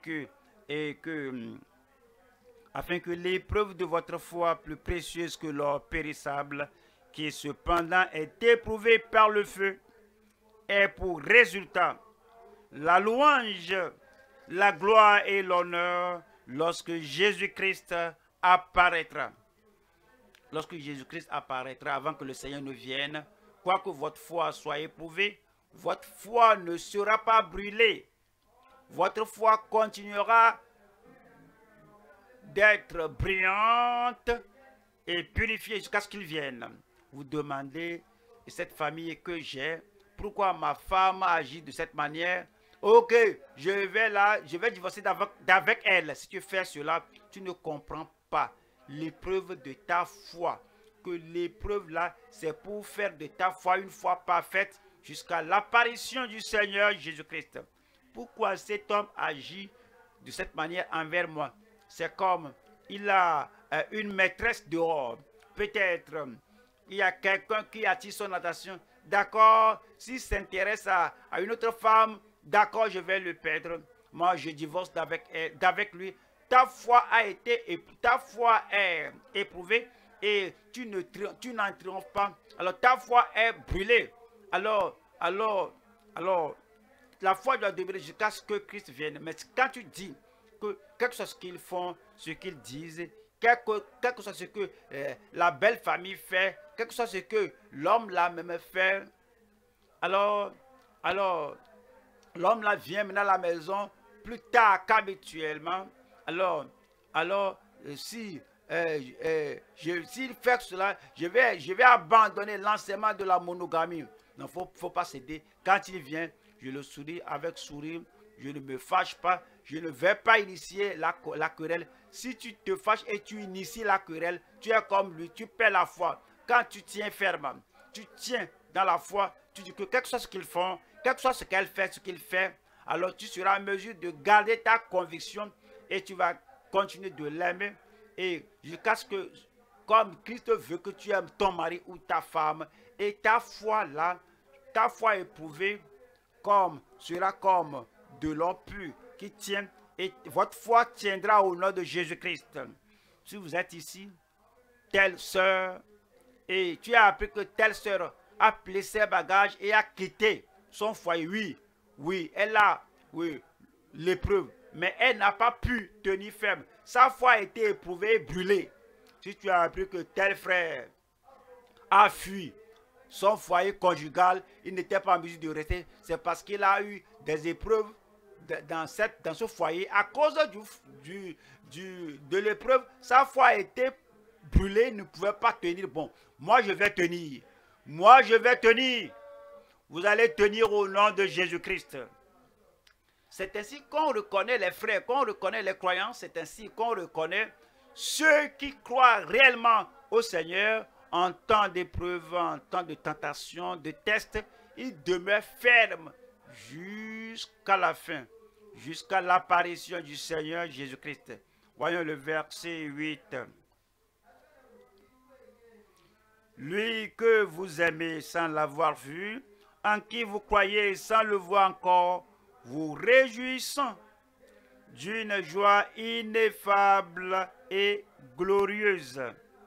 afin que l'épreuve de votre foi, plus précieuse que l'or périssable, qui cependant est éprouvée par le feu, ait pour résultat la louange, la gloire et l'honneur lorsque Jésus-Christ apparaîtra. Lorsque Jésus-Christ apparaîtra, avant que le Seigneur ne vienne, quoique votre foi soit éprouvée, votre foi ne sera pas brûlée. Votre foi continuera d'être brillante et purifiée jusqu'à ce qu'il vienne. Vous demandez, cette famille que j'ai, pourquoi ma femme agit de cette manière? Ok, je vais divorcer d'avec elle. Si tu fais cela, tu ne comprends pas l'épreuve de ta foi. Que l'épreuve là, c'est pour faire de ta foi une foi parfaite jusqu'à l'apparition du Seigneur Jésus-Christ. Pourquoi cet homme agit de cette manière envers moi? C'est comme il a une maîtresse dehors. Peut-être il y a quelqu'un qui attire son attention. D'accord, s'il s'intéresse à une autre femme, d'accord, je vais le perdre. Moi, je divorce d'avec lui. Ta foi est éprouvée et tu n'en triomphes pas. Alors, ta foi est brûlée. Alors, la foi doit demeurer jusqu'à ce que Christ vienne. Mais quand tu dis que quelque chose qu'ils font, ce qu'ils disent, quelque chose ce que la belle famille fait, quelque chose ce que l'homme là même fait, alors l'homme là vient maintenant à la maison plus tard qu'habituellement. Alors s'il fait cela, je vais abandonner l'enseignement de la monogamie. Non, faut pas céder. Quand il vient, je le souris avec sourire. Je ne me fâche pas. Je ne vais pas initier la querelle. Si tu te fâches et tu inities la querelle, tu es comme lui, tu perds la foi. Quand tu tiens ferme, tu tiens dans la foi, tu dis que quelque chose qu'ils font, quelque chose ce qu'elle fait, ce qu'il fait, alors tu seras en mesure de garder ta conviction et tu vas continuer de l'aimer. Et jusqu'à ce que, comme Christ veut que tu aimes ton mari ou ta femme, et ta foi là, ta foi éprouvée, sera comme de l'or pur qui tient, et votre foi tiendra au nom de Jésus-Christ. Si vous êtes ici, telle sœur, et tu as appris que telle sœur a plié ses bagages et a quitté son foyer, oui, elle a l'épreuve, mais elle n'a pas pu tenir ferme. Sa foi a été éprouvée et brûlée. Si tu as appris que tel frère a fui son foyer conjugal, il n'était pas en mesure de rester, c'est parce qu'il a eu des épreuves dans ce foyer. À cause de l'épreuve, sa foi a été brûlée, il ne pouvait pas tenir. Bon, moi je vais tenir. Moi je vais tenir. Vous allez tenir au nom de Jésus-Christ. C'est ainsi qu'on reconnaît les frères, qu'on reconnaît les croyants. C'est ainsi qu'on reconnaît ceux qui croient réellement au Seigneur. En temps d'épreuve, en temps de tentation, de test, ils demeurent fermes jusqu'à la fin, jusqu'à l'apparition du Seigneur Jésus-Christ. Voyons le verset 8. Lui que vous aimez sans l'avoir vu, en qui vous croyez sans le voir encore, vous réjouissant d'une joie ineffable et glorieuse.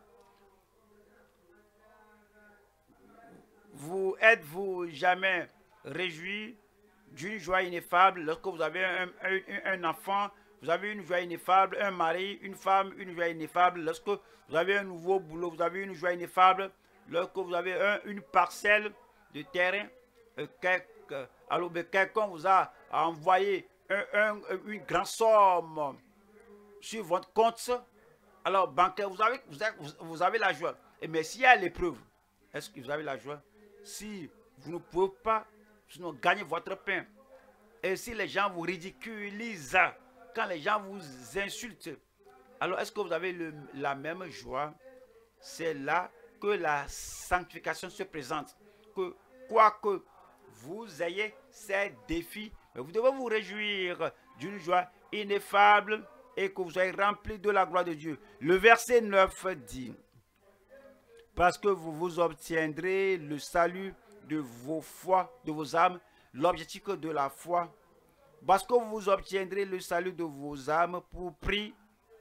Vous êtes-vous jamais réjoui d'une joie ineffable lorsque vous avez un enfant, vous avez une joie ineffable, un mari, une femme, une joie ineffable, lorsque vous avez un nouveau boulot, vous avez une joie ineffable, lorsque vous avez une parcelle de terrain, alors quelqu'un vous a envoyé une grande somme sur votre compte, alors bancaire, vous avez la joie. Mais s'il y a l'épreuve, est-ce que vous avez la joie? Si vous ne pouvez pas sinon gagner votre pain, et si les gens vous ridiculisent, quand les gens vous insultent, alors est-ce que vous avez la même joie? C'est là que la sanctification se présente. Que quoique vous ayez ces défis, mais vous devez vous réjouir d'une joie ineffable et que vous soyez remplis de la gloire de Dieu. Le verset 9 dit: parce que vous obtiendrez le salut de vos foi, de vos âmes, l'objectif de la foi, parce que vous obtiendrez le salut de vos âmes pour prix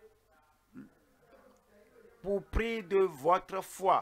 de votre foi.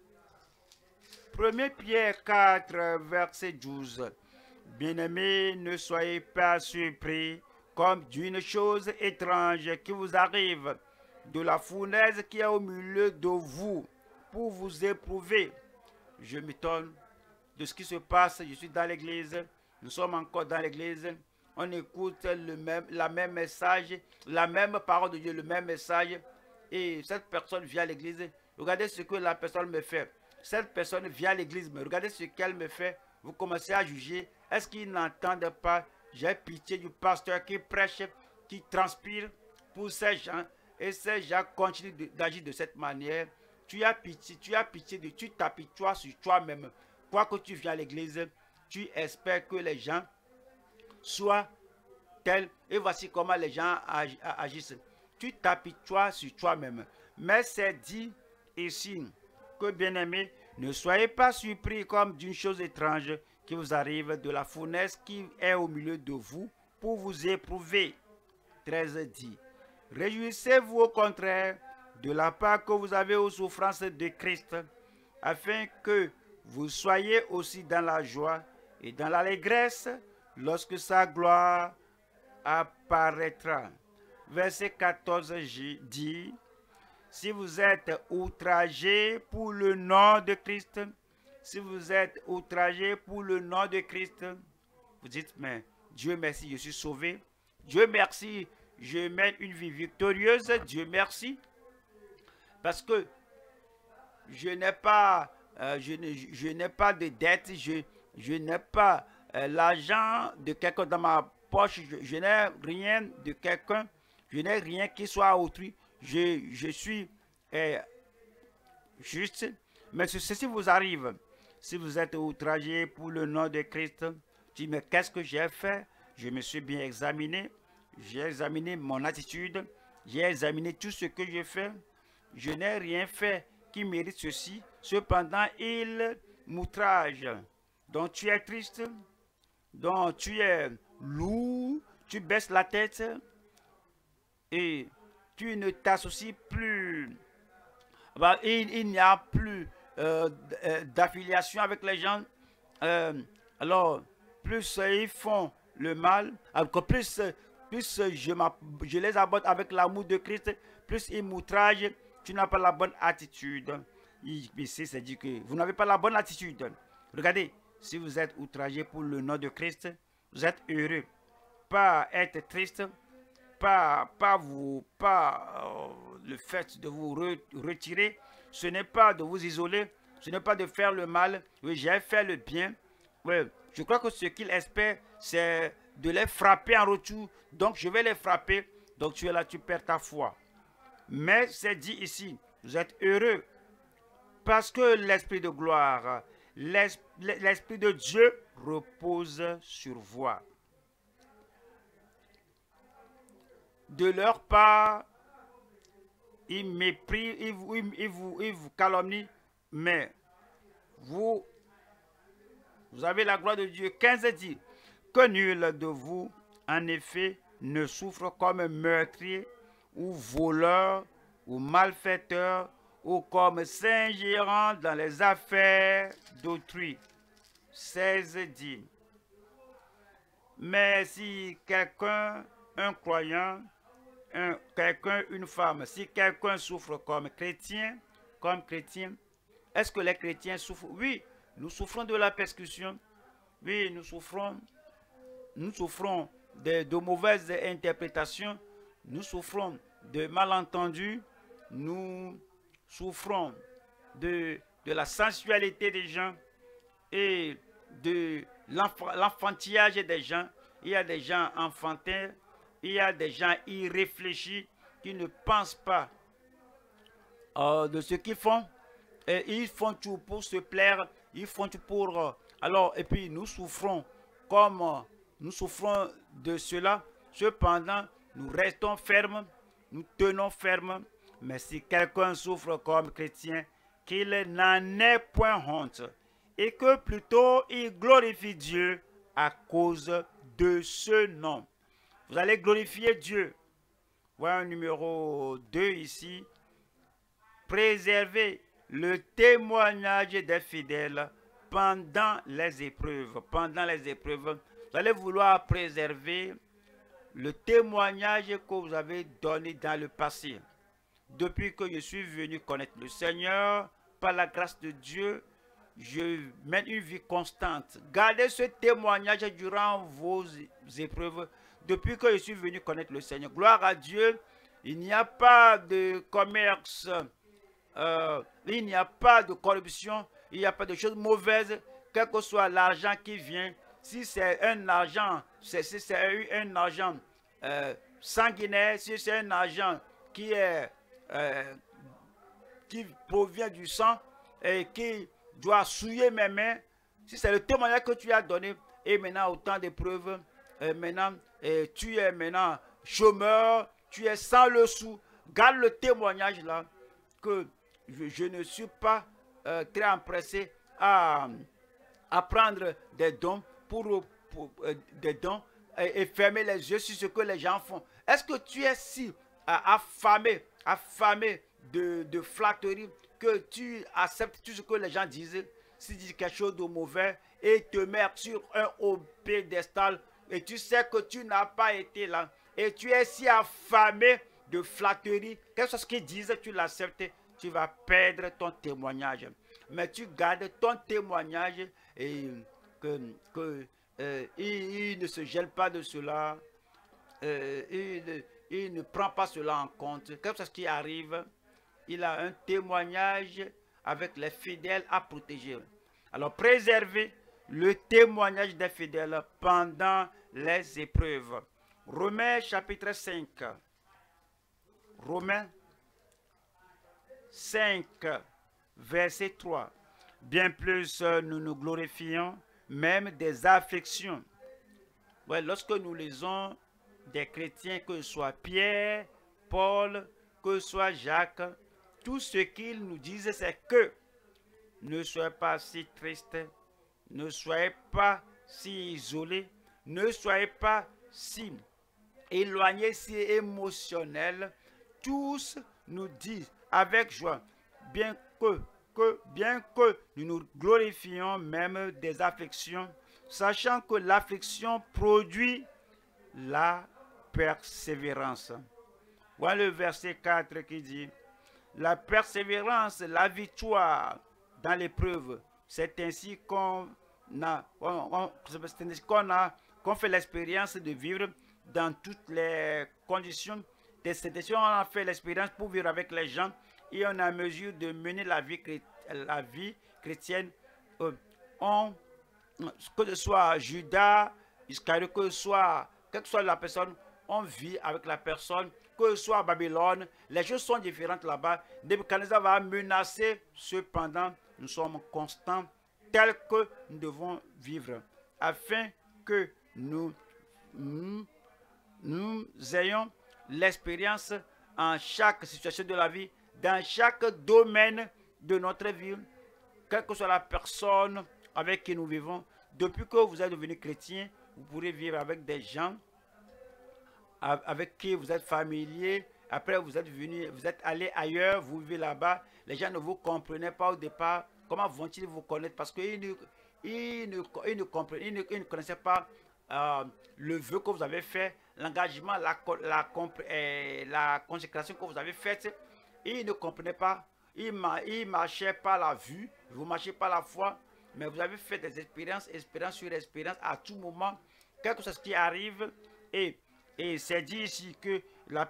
1 Pierre 4, verset 12. Bien-aimés, ne soyez pas surpris comme d'une chose étrange qui vous arrive, de la fournaise qui est au milieu de vous, pour vous éprouver. Je m'étonne de ce qui se passe. Je suis dans l'église, nous sommes encore dans l'église, on écoute la même message, la même parole de Dieu, le même message, et cette personne vient à l'église. Regardez ce que la personne me fait. Cette personne vient à l'église, mais regardez ce qu'elle me fait. Vous commencez à juger. Est-ce qu'ils n'entendent pas? J'ai pitié du pasteur qui prêche, qui transpire pour ces gens, et ces gens continuent d'agir de cette manière. Tu as pitié tu t'apitoies sur toi-même. Quoi que tu viens à l'église, tu espères que les gens soient tels, et voici comment les gens agissent. Tu t'apitoies sur toi-même. Mais c'est dit ici que, bien-aimés, ne soyez pas surpris comme d'une chose étrange qui vous arrive, de la fournaise qui est au milieu de vous pour vous éprouver. 13 dit, réjouissez-vous au contraire de la part que vous avez aux souffrances de Christ, afin que vous soyez aussi dans la joie et dans l'allégresse lorsque sa gloire apparaîtra. Verset 14 dit, si vous êtes outragés pour le nom de Christ, si vous êtes outragés pour le nom de Christ, vous dites, mais Dieu merci, je suis sauvé. Dieu merci, je mène une vie victorieuse. Dieu merci. Parce que je n'ai pas, je n'ai pas de dette, je n'ai pas l'argent de quelqu'un dans ma poche, je n'ai rien de quelqu'un, je n'ai rien qui soit à autrui. Je suis juste, mais ceci vous arrive. Si vous êtes outragé pour le nom de Christ, tu dis, mais qu'est-ce que j'ai fait? Je me suis bien examiné, j'ai examiné mon attitude, j'ai examiné tout ce que j'ai fait. Je n'ai rien fait qui mérite ceci. Cependant, il m'outrage. Donc tu es triste, donc tu es lourd, tu baisses la tête et tu ne t'associes plus. Il n'y a plus d'affiliation avec les gens. Alors, plus ils font le mal, alors plus je les aborde avec l'amour de Christ, plus ils m'outragent. Tu n'as pas la bonne attitude. Ici, c'est dit que vous n'avez pas la bonne attitude. Regardez, si vous êtes outragé pour le nom de Christ, vous êtes heureux. Pas être triste, pas le fait de vous retirer, ce n'est pas de vous isoler, ce n'est pas de faire le mal. Oui, j'ai fait le bien. Oui, je crois que ce qu'il espère, c'est de les frapper en retour. Donc, je vais les frapper. Donc, tu es là, tu perds ta foi. Mais c'est dit ici, vous êtes heureux parce que l'Esprit de gloire, l'Esprit de Dieu repose sur vous. De leur part, ils méprisent, ils vous calomnient, mais vous avez la gloire de Dieu. 15 dit que nul de vous, en effet, ne souffre comme meurtrier ou voleur ou malfaiteur ou comme s'ingérant dans les affaires d'autrui. 16 dit, mais si quelqu'un, un croyant, quelqu'un, une femme, si quelqu'un souffre comme chrétien, est-ce que les chrétiens souffrent? Oui, nous souffrons de la persécution. Oui, nous souffrons de mauvaises interprétations. Nous souffrons de malentendus. Nous souffrons de la sensualité des gens et de l'enfantillage des gens. Il y a des gens enfantins. Il y a des gens irréfléchis qui ne pensent pas de ce qu'ils font. Et ils font tout pour se plaire. Ils font tout pour... et puis nous souffrons nous souffrons de cela. Cependant, nous restons fermes. Nous tenons fermes. Mais si quelqu'un souffre comme chrétien, qu'il n'en ait point honte et que plutôt il glorifie Dieu à cause de ce nom. Vous allez glorifier Dieu. Voilà un numéro 2 ici. Préserver le témoignage des fidèles pendant les épreuves. Pendant les épreuves, vous allez vouloir préserver le témoignage que vous avez donné dans le passé. Depuis que je suis venu connaître le Seigneur, par la grâce de Dieu, je mène une vie constante. Gardez ce témoignage durant vos épreuves. Depuis que je suis venu connaître le Seigneur, gloire à Dieu, il n'y a pas de commerce, il n'y a pas de corruption, il n'y a pas de choses mauvaises, quel que soit l'argent qui vient. Si c'est un argent, un argent sanguinaire, si c'est un argent qui provient du sang et qui doit souiller mes mains, si c'est le témoignage que tu as donné, et maintenant autant d'épreuves, maintenant tu es maintenant chômeur, tu es sans le sou, garde le témoignage là, que je ne suis pas très empressé à prendre des dons des dons et fermer les yeux sur ce que les gens font. Est-ce que tu es si affamé de flatterie que tu acceptes tout ce que les gens disent, s'ils disent quelque chose de mauvais et te mettent sur un haut pédestal et tu sais que tu n'as pas été là et tu es si affamé de flatterie, quelque chose qu'ils disent, tu l'acceptes, tu vas perdre ton témoignage. Mais tu gardes ton témoignage et il ne se gêne pas de cela, il ne prend pas cela en compte. Quelque chose qui arrive, il a un témoignage avec les fidèles à protéger. Alors préservez le témoignage des fidèles pendant les épreuves. Romains chapitre 5. Romains 5, verset 3. Bien plus nous nous glorifions même des afflictions. Ouais, lorsque nous lisons des chrétiens, que ce soit Pierre, Paul, que ce soit Jacques, tout ce qu'ils nous disent, c'est que ne soyez pas si tristes, ne soyez pas si isolés, ne soyez pas si éloignés, si émotionnels. Tous nous disent avec joie, bien que nous nous glorifions même des afflictions, sachant que l'affliction produit la persévérance. Voilà le verset 4 qui dit, la persévérance, la victoire dans l'épreuve. C'est ainsi qu'on fait l'expérience de vivre dans toutes les conditions. C'est ainsi qu'on a fait l'expérience pour vivre avec les gens et on a mesure de mener la vie chrétienne. Que ce soit Judas, Iscariot, que ce soit quelle que soit la personne, on vit avec la personne, que ce soit à Babylone, les choses sont différentes là-bas. Nebuchadnezzar va menacer, cependant, nous sommes constants, tels que nous devons vivre, afin que nous ayons l'expérience en chaque situation de la vie, dans chaque domaine de notre vie, quelle que soit la personne avec qui nous vivons. Depuis que vous êtes devenu chrétien, vous pourrez vivre avec des gens avec qui vous êtes familier. Après, vous êtes allé ailleurs, vous vivez là-bas. Les gens ne vous comprenaient pas au départ. Comment vont-ils vous connaître? Parce qu'ils ne connaissaient pas le vœu que vous avez fait, l'engagement, la consécration que vous avez faite. Ils ne comprenaient pas. Ils marchaient par la vue, vous marchez par la foi. Mais vous avez fait des expériences, expérience sur expérience à tout moment. Quelque chose qui arrive et c'est dit ici que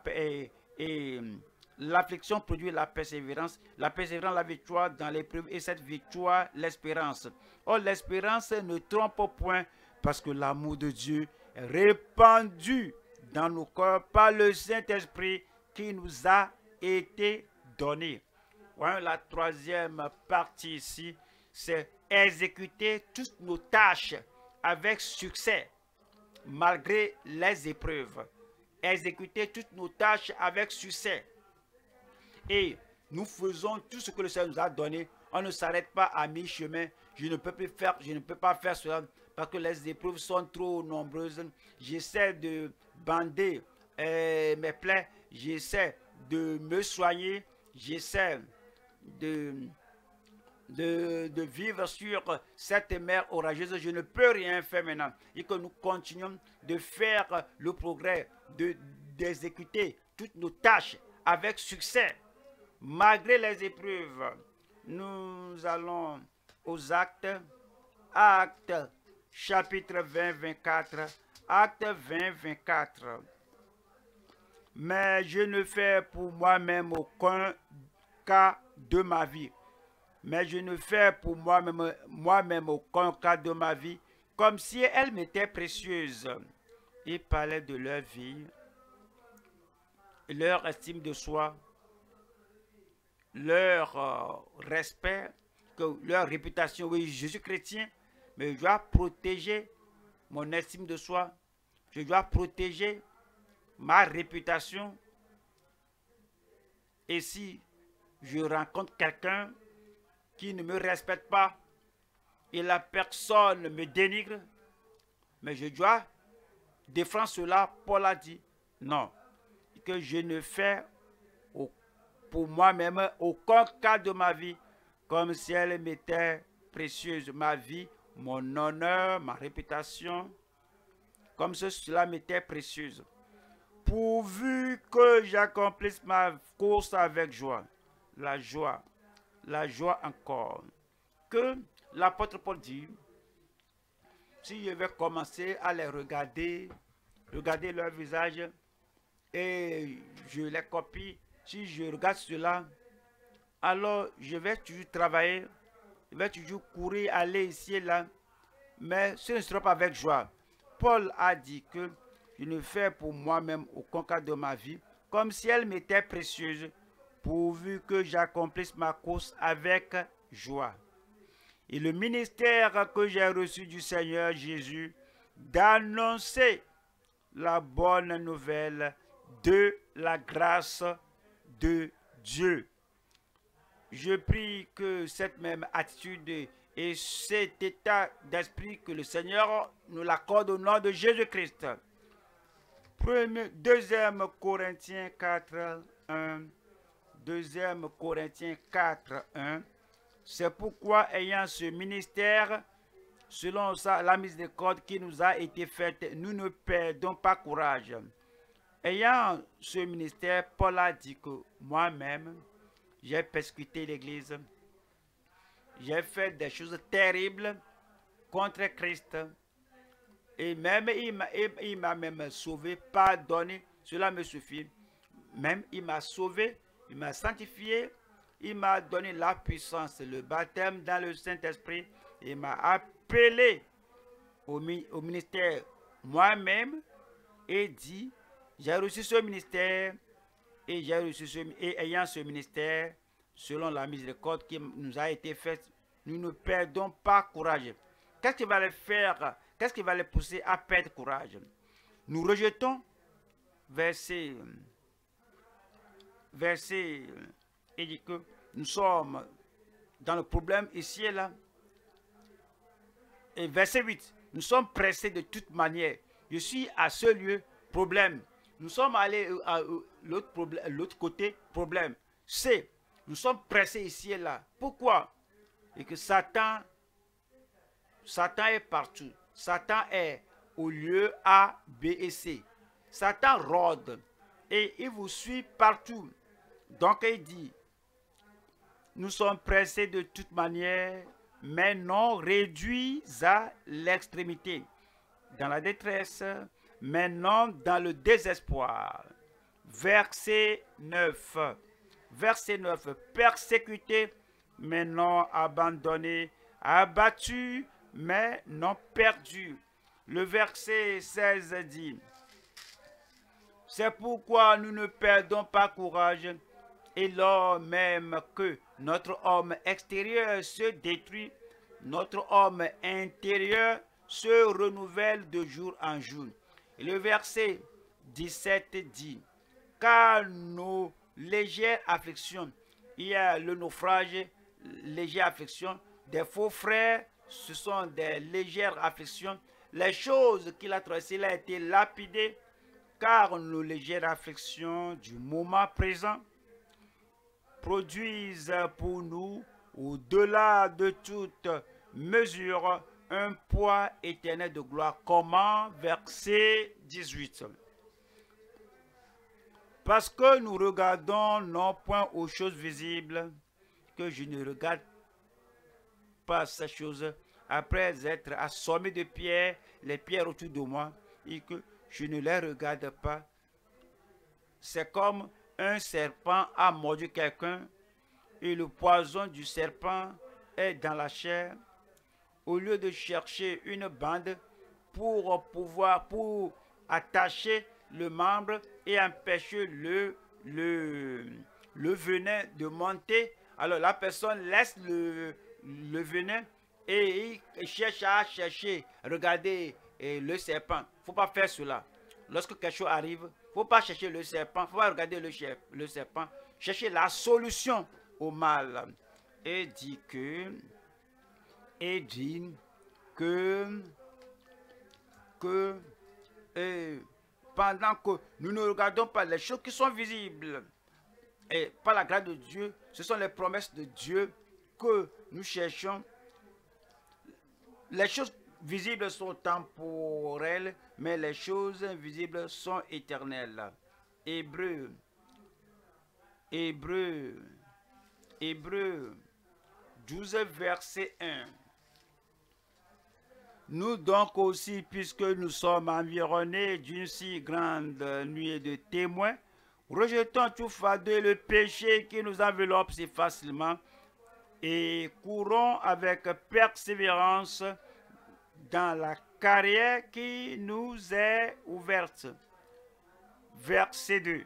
l'affliction produit la persévérance, la victoire dans l'épreuve et cette victoire, l'espérance. Or, l'espérance ne trompe point parce que l'amour de Dieu est répandu dans nos cœurs par le Saint-Esprit qui nous a été donné. Voilà la troisième partie ici, c'est exécuter toutes nos tâches avec succès. Malgré les épreuves, exécuter toutes nos tâches avec succès. Et nous faisons tout ce que le Seigneur nous a donné. On ne s'arrête pas à mi-chemin. Je ne peux pas faire cela parce que les épreuves sont trop nombreuses. J'essaie de bander mes plaies. J'essaie de me soigner. J'essaie de vivre sur cette mer orageuse. Je ne peux rien faire maintenant. Et que nous continuons de faire le progrès, d'exécuter toutes nos tâches avec succès, malgré les épreuves. Nous allons aux actes. Actes, chapitre 20, 24. Actes 20, 24. Mais je ne fais pour moi-même aucun cas de ma vie. Mais je ne fais pour moi-même aucun cas de ma vie, comme si elle m'était précieuse. Ils parlaient de leur vie, leur estime de soi, leur respect, leur réputation. Oui, je suis chrétien, mais je dois protéger mon estime de soi. Je dois protéger ma réputation. Et si je rencontre quelqu'un qui ne me respecte pas et la personne me dénigre, mais je dois défendre cela. Paul a dit non, que je ne fais pour moi-même aucun cas de ma vie comme si elle m'était précieuse. Ma vie, mon honneur, ma réputation, comme si cela m'était précieuse. Pourvu que j'accomplisse ma course avec joie. La joie encore. Que l'apôtre Paul dit, si je vais commencer à les regarder leur visage et je les copie, si je regarde cela, alors je vais toujours travailler, je vais toujours courir, aller ici et là, mais ce ne sera pas avec joie. Paul a dit que je ne fais pour moi-même aucun cas de ma vie, comme si elle m'était précieuse, pourvu que j'accomplisse ma course avec joie. Et le ministère que j'ai reçu du Seigneur Jésus, d'annoncer la bonne nouvelle de la grâce de Dieu. Je prie que cette même attitude et cet état d'esprit, que le Seigneur nous l'accorde au nom de Jésus-Christ. 2 Corinthiens 4, 1. 2 Corinthiens 4, 1. C'est pourquoi, ayant ce ministère, selon la miséricorde qui nous a été faite, nous ne perdons pas courage. Ayant ce ministère, Paul a dit que moi-même, j'ai persécuté l'Église. J'ai fait des choses terribles contre Christ. Et même, il m'a même sauvé, pardonné. Cela me suffit. Même, il m'a sauvé, il m'a sanctifié. Il m'a donné la puissance, le baptême dans le Saint-Esprit. Il m'a appelé au ministère moi-même et dit, j'ai reçu ce ministère et ayant ce ministère, selon la miséricorde qui nous a été faite, nous ne perdons pas courage. Qu'est-ce qui va les faire? Qu'est-ce qui va les pousser à perdre courage? Nous rejetons verset il dit que nous sommes dans le problème ici et là. Et verset 8, nous sommes pressés de toute manière. Je suis à ce lieu, problème. Nous sommes allés à l'autre côté, problème. C, nous sommes pressés ici et là. Pourquoi? Et que Satan est partout. Satan est au lieu A, B et C. Satan rôde et il vous suit partout. Donc il dit, nous sommes pressés de toute manière, mais non réduits à l'extrémité. Dans la détresse, mais non dans le désespoir. Verset 9. Verset 9. Persécutés, mais non abandonnés. Abattus, mais non perdus. Le verset 16 dit, c'est pourquoi nous ne perdons pas courage, et lors même que notre homme extérieur se détruit, notre homme intérieur se renouvelle de jour en jour. Et le verset 17 dit, car nos légères afflictions il y a le naufrage, légère affliction. Des faux frères, ce sont des légères afflictions. Les choses qu'il a traversées, il a été lapidé, car nos légères afflictions du moment présent produisent pour nous, au-delà de toute mesure, un poids éternel de gloire. Comment? Verset 18. Parce que nous regardons non point aux choses visibles, que je ne regarde pas ces choses, après être assommé de pierres, les pierres autour de moi, et que je ne les regarde pas. C'est comme un serpent a mordu quelqu'un, et le poison du serpent est dans la chair. Au lieu de chercher une bande pour attacher le membre et empêcher le venin de monter, alors la personne laisse le venin et il cherche à regarder le serpent. Il ne faut pas faire cela. Lorsque quelque chose arrive, il ne faut pas chercher le serpent, il ne faut pas regarder le serpent, chercher la solution au mal. Et dit que pendant que nous ne regardons pas les choses qui sont visibles, et par la grâce de Dieu, ce sont les promesses de Dieu que nous cherchons. Les choses visibles sont temporelles, mais les choses invisibles sont éternelles. Hébreux 12, verset 1. Nous donc aussi, puisque nous sommes environnés d'une si grande nuée de témoins, rejetons tout fardeau et le péché qui nous enveloppe si facilement et courons avec persévérance dans la carrière qui nous est ouverte. Verset 2.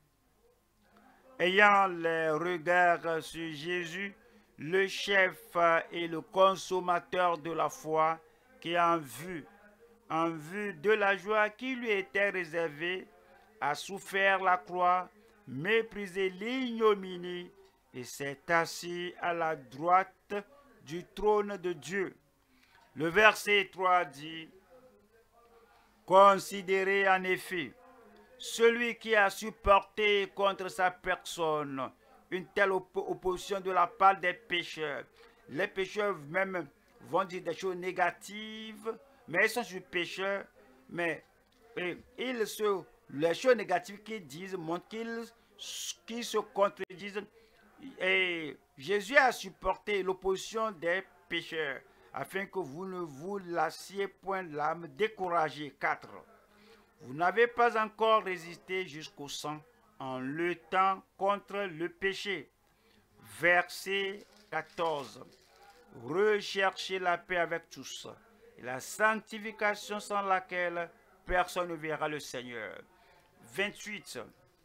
Ayant les regards sur Jésus, le chef et le consommateur de la foi, qui en vue de la joie qui lui était réservée, a souffert la croix, méprisé l'ignominie, et s'est assis à la droite du trône de Dieu. Le verset 3 dit, « Considérez en effet celui qui a supporté contre sa personne une telle opposition de la part des pécheurs. » Les pécheurs même vont dire des choses négatives, mais ils sont sur pécheurs, mais les choses négatives qu'ils disent montrent qu'ils se contredisent. Et Jésus a supporté l'opposition des pécheurs, afin que vous ne vous lassiez point l'âme découragée. 4. Vous n'avez pas encore résisté jusqu'au sang en luttant contre le péché. Verset 14. Recherchez la paix avec tous et la sanctification sans laquelle personne ne verra le Seigneur. 28.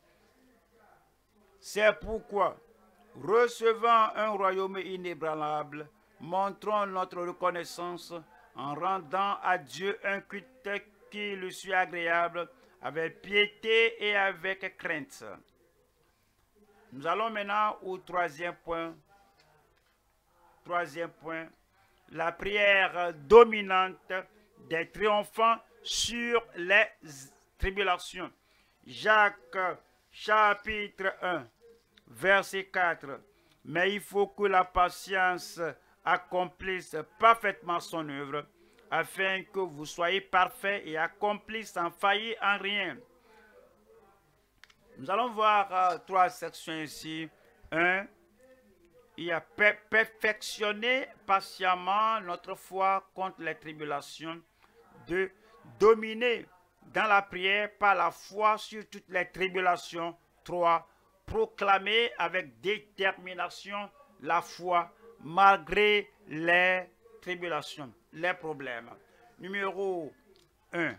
C'est pourquoi, recevant un royaume inébranlable, montrons notre reconnaissance en rendant à Dieu un culte qui lui soit agréable, avec piété et avec crainte. Nous allons maintenant au troisième point. Troisième point, la prière dominante des triomphants sur les tribulations. Jacques chapitre 1, verset 4. Mais il faut que la patience accomplisse parfaitement son œuvre, afin que vous soyez parfaits et accomplis sans faillir en rien. Nous allons voir trois sections ici. 1. Il a perfectionné patiemment notre foi contre les tribulations. 2. Dominer dans la prière par la foi sur toutes les tribulations. 3. Proclamer avec détermination la foi malgré les tribulations, les problèmes. Numéro 1.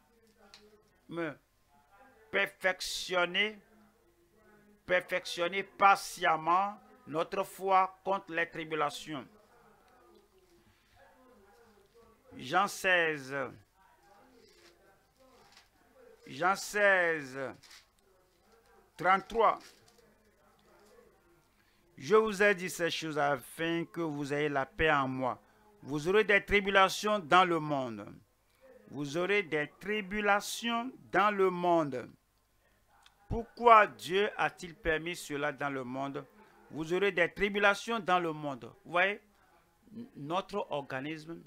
Perfectionner patiemment notre foi contre les tribulations. Jean 16, 33. Je vous ai dit ces choses afin que vous ayez la paix en moi. Vous aurez des tribulations dans le monde. Vous aurez des tribulations dans le monde. Pourquoi Dieu a-t-il permis cela dans le monde? Vous aurez des tribulations dans le monde. Vous voyez, notre organisme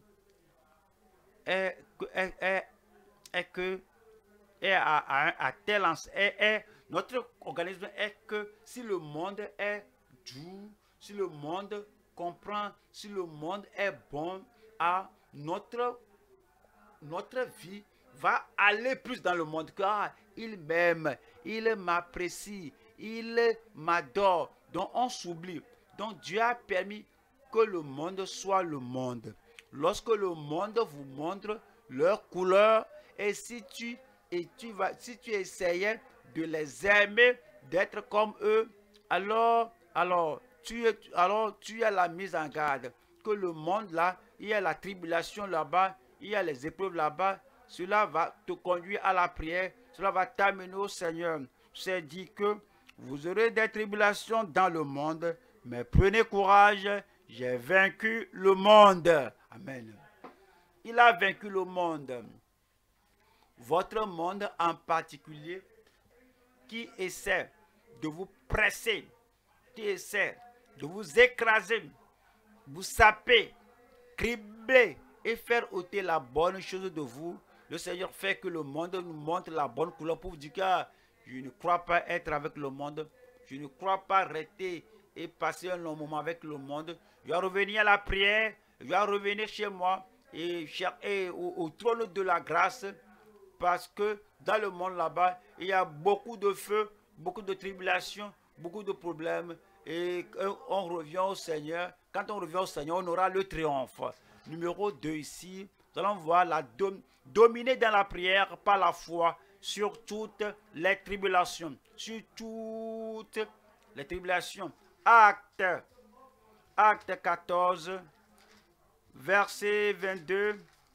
notre organisme est que si le monde est doux, si le monde comprend, si le monde est bon, notre vie va aller plus dans le monde car il m'aime, il m'apprécie, il m'adore. Donc on s'oublie. Donc Dieu a permis que le monde soit le monde. Lorsque le monde vous montre leur couleur et si tu essayais de les aimer, d'être comme eux, alors tu as la mise en garde que le monde là, il y a la tribulation là-bas, il y a les épreuves là-bas, cela va te conduire à la prière, cela va t'amener au Seigneur. C'est dit que vous aurez des tribulations dans le monde, mais prenez courage, j'ai vaincu le monde. Amen. Il a vaincu le monde. Votre monde en particulier, qui essaie de vous presser, qui essaie de vous écraser, vous saper, cribler et faire ôter la bonne chose de vous. Le Seigneur fait que le monde nous montre la bonne couleur pour vous dire que je ne crois pas être avec le monde, je ne crois pas rester et passer un long moment avec le monde. Je vais revenir à la prière, je vais revenir chez moi et au trône de la grâce, parce que dans le monde là-bas, il y a beaucoup de feu, beaucoup de tribulations, beaucoup de problèmes. Et on revient au Seigneur. Quand on revient au Seigneur, on aura le triomphe. Numéro 2 ici, nous allons voir dominer dans la prière par la foi sur toutes les tribulations. Sur toutes les tribulations. Acte 14, verset 22.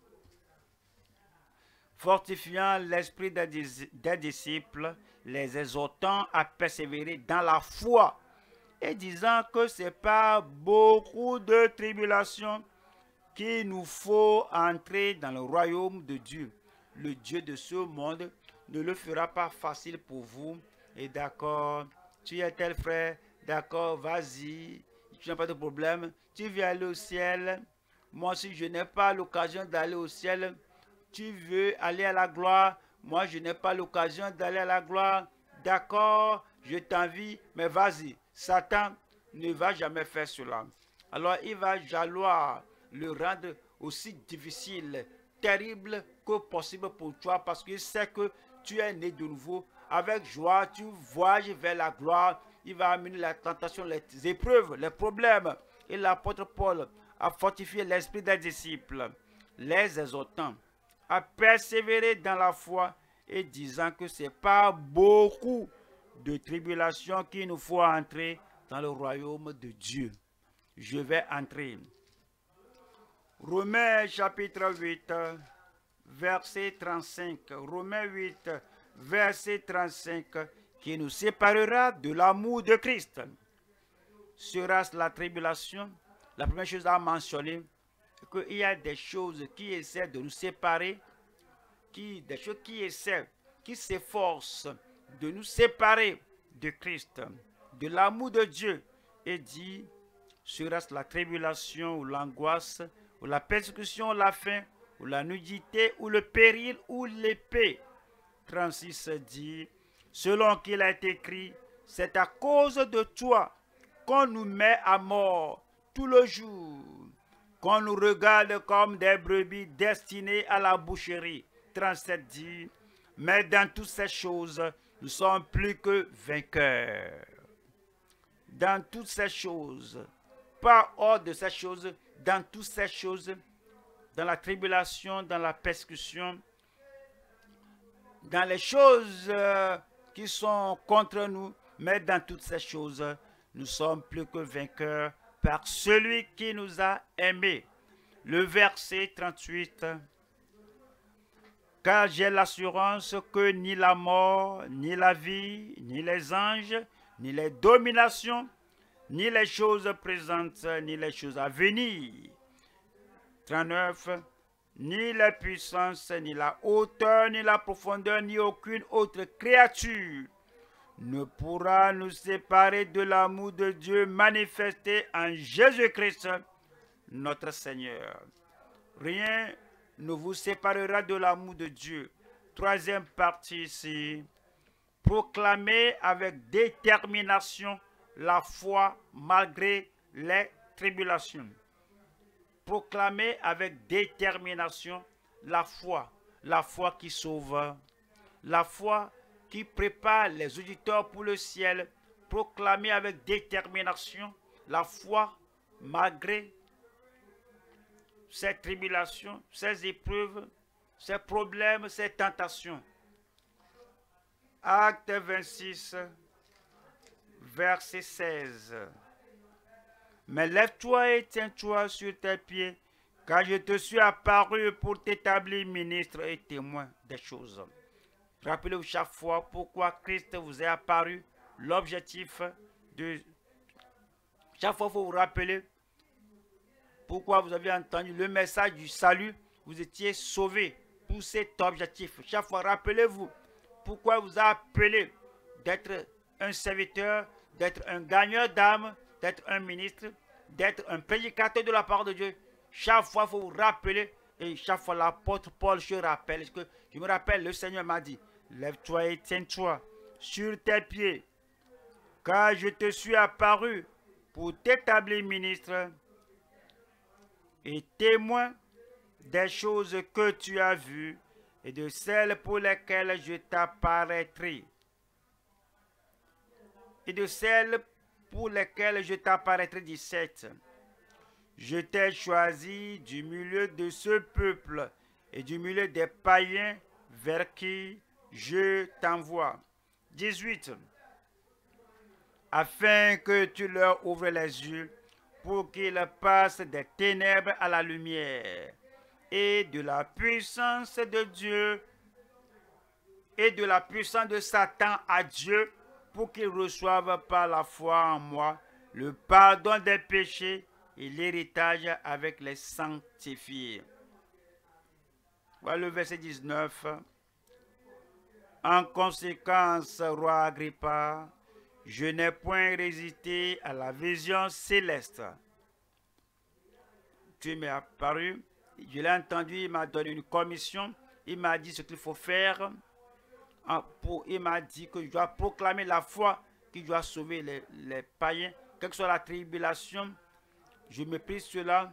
Fortifiant l'esprit des disciples, les exhortant à persévérer dans la foi et disant que c'est pas beaucoup de tribulations qu'il nous faut entrer dans le royaume de Dieu. Le Dieu de ce monde ne le fera pas facile pour vous. Et d'accord, tu es tel frère, d'accord, vas-y, tu n'as pas de problème, tu veux aller au ciel. Moi, si je n'ai pas l'occasion d'aller au ciel, tu veux aller à la gloire, moi je n'ai pas l'occasion d'aller à la gloire, d'accord, je t'envie, mais vas-y. Satan ne va jamais faire cela. Alors il va vouloir le rendre aussi difficile, terrible que possible pour toi, parce qu'il sait que tu es né de nouveau. Avec joie, tu voyages vers la gloire. Il va amener la tentation, les épreuves, les problèmes. Et l'apôtre Paul a fortifié l'esprit des disciples, les exhortant à persévérer dans la foi et disant que ce n'est pas beaucoup de tribulations qu'il nous faut entrer dans le royaume de Dieu. Je vais entrer. Romains chapitre 8, verset 35. Romains 8, verset 35, qui nous séparera de l'amour de Christ. Sera-ce la tribulation? La première chose à mentionner, qu'il y a des choses qui essaient de nous séparer, des choses qui s'efforcent de nous séparer de Christ, de l'amour de Dieu. Et dit, sera-ce la tribulation ou l'angoisse, ou la persécution, ou la faim, ou la nudité, ou le péril, ou l'épée. 36 dit, selon qu'il a été écrit, c'est à cause de toi qu'on nous met à mort tout le jour, qu'on nous regarde comme des brebis destinées à la boucherie. 37 dit, mais dans toutes ces choses, nous sommes plus que vainqueurs. Dans toutes ces choses, pas hors de ces choses, dans toutes ces choses, dans la tribulation, dans la persécution, dans les choses qui sont contre nous, mais dans toutes ces choses, nous sommes plus que vainqueurs par celui qui nous a aimés. Le verset 38. Car j'ai l'assurance que ni la mort, ni la vie, ni les anges, ni les dominations, ni les choses présentes, ni les choses à venir. 39. Ni la puissance, ni la hauteur, ni la profondeur, ni aucune autre créature ne pourra nous séparer de l'amour de Dieu manifesté en Jésus-Christ, notre Seigneur. Rien ne vous séparera de l'amour de Dieu. Troisième partie ici. Proclamez avec détermination la foi malgré les tribulations. Proclamez avec détermination la foi qui sauve, la foi qui prépare les auditeurs pour le ciel. Proclamez avec détermination la foi malgré ces tribulations, ces épreuves, ces problèmes, ces tentations. Acte 26, verset 16. Mais lève-toi et tiens-toi sur tes pieds, car je te suis apparu pour t'établir ministre et témoin des choses. Rappelez-vous chaque fois pourquoi Christ vous est apparu, l'objectif de... Chaque fois, il faut vous rappeler pourquoi vous avez entendu le message du salut, vous étiez sauvés pour cet objectif. Chaque fois, rappelez-vous pourquoi vous a appelé d'être un serviteur, d'être un gagneur d'âme, d'être un ministre, d'être un prédicateur de la parole de Dieu. Chaque fois, il faut vous rappeler, et chaque fois, l'apôtre Paul se rappelle, je me rappelle, le Seigneur m'a dit, lève-toi et tiens-toi sur tes pieds, car je te suis apparu pour t'établir ministre et témoin des choses que tu as vues et de celles pour lesquelles je t'apparaîtrai. Et de celles pour lesquelles je t'apparaîtrai, 17. Je t'ai choisi du milieu de ce peuple et du milieu des païens vers qui je t'envoie. 18. Afin que tu leur ouvres les yeux pour qu'ils passent des ténèbres à la lumière et de la puissance de Dieu et de la puissance de Satan à Dieu, pour qu'ils reçoivent par la foi en moi le pardon des péchés et l'héritage avec les sanctifiés. Voilà le verset 19. En conséquence, roi Agrippa, je n'ai point résisté à la vision céleste. Dieu m'est apparu, je l'ai entendu, il m'a donné une commission, il m'a dit ce qu'il faut faire. Il m'a dit que je dois proclamer la foi qui doit sauver les païens, quelle que soit la tribulation. Je méprise cela.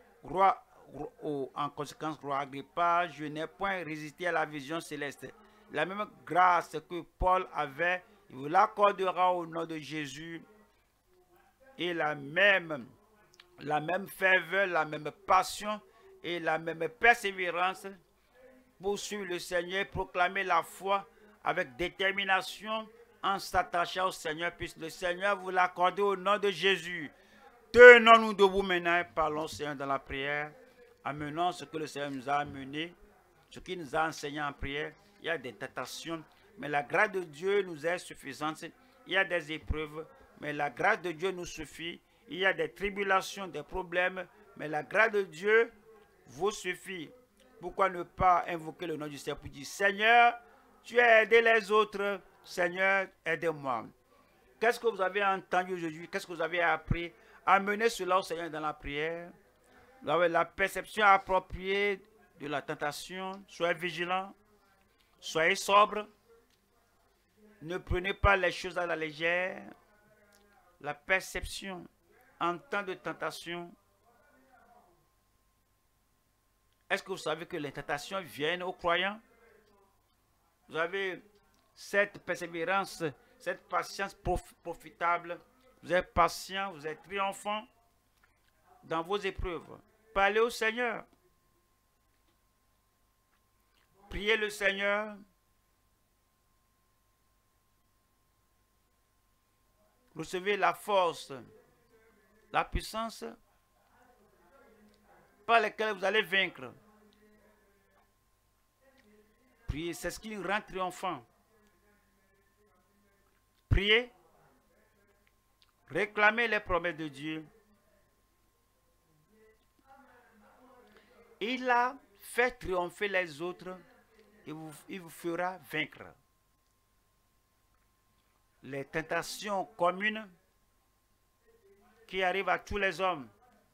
En conséquence, roi Agrippa, je n'ai point résisté à la vision céleste. La même grâce que Paul avait, il vous l'accordera au nom de Jésus. Et la même ferveur, la même passion et la même persévérance pour suivre le Seigneur, proclamer la foi avec détermination en s'attachant au Seigneur, puisque le Seigneur vous l'accorde au nom de Jésus. Tenons-nous debout maintenant et parlons Seigneur dans la prière. Amenons ce que le Seigneur nous a amené, ce qu'il nous a enseigné en prière. Il y a des tentations, mais la grâce de Dieu nous est suffisante. Il y a des épreuves, mais la grâce de Dieu nous suffit. Il y a des tribulations, des problèmes, mais la grâce de Dieu vous suffit. Pourquoi ne pas invoquer le nom du Seigneur pour dire, Seigneur, tu as aidé les autres, Seigneur, aidez-moi. Qu'est-ce que vous avez entendu aujourd'hui? Qu'est-ce que vous avez appris? Amenez cela au Seigneur dans la prière. Vous avez la perception appropriée de la tentation. Soyez vigilants. Soyez sobres. Ne prenez pas les choses à la légère. La perception en temps de tentation. Est-ce que vous savez que les tentations viennent aux croyants? Vous avez cette persévérance, cette patience profitable. Vous êtes patient, vous êtes triomphant dans vos épreuves. Parlez au Seigneur. Priez le Seigneur. Recevez la force, la puissance par lesquelles vous allez vaincre. Priez, c'est ce qui nous rend triomphant. Priez. Réclamez les promesses de Dieu. Il a fait triompher les autres et il vous fera vaincre. Les tentations communes qui arrivent à tous les hommes.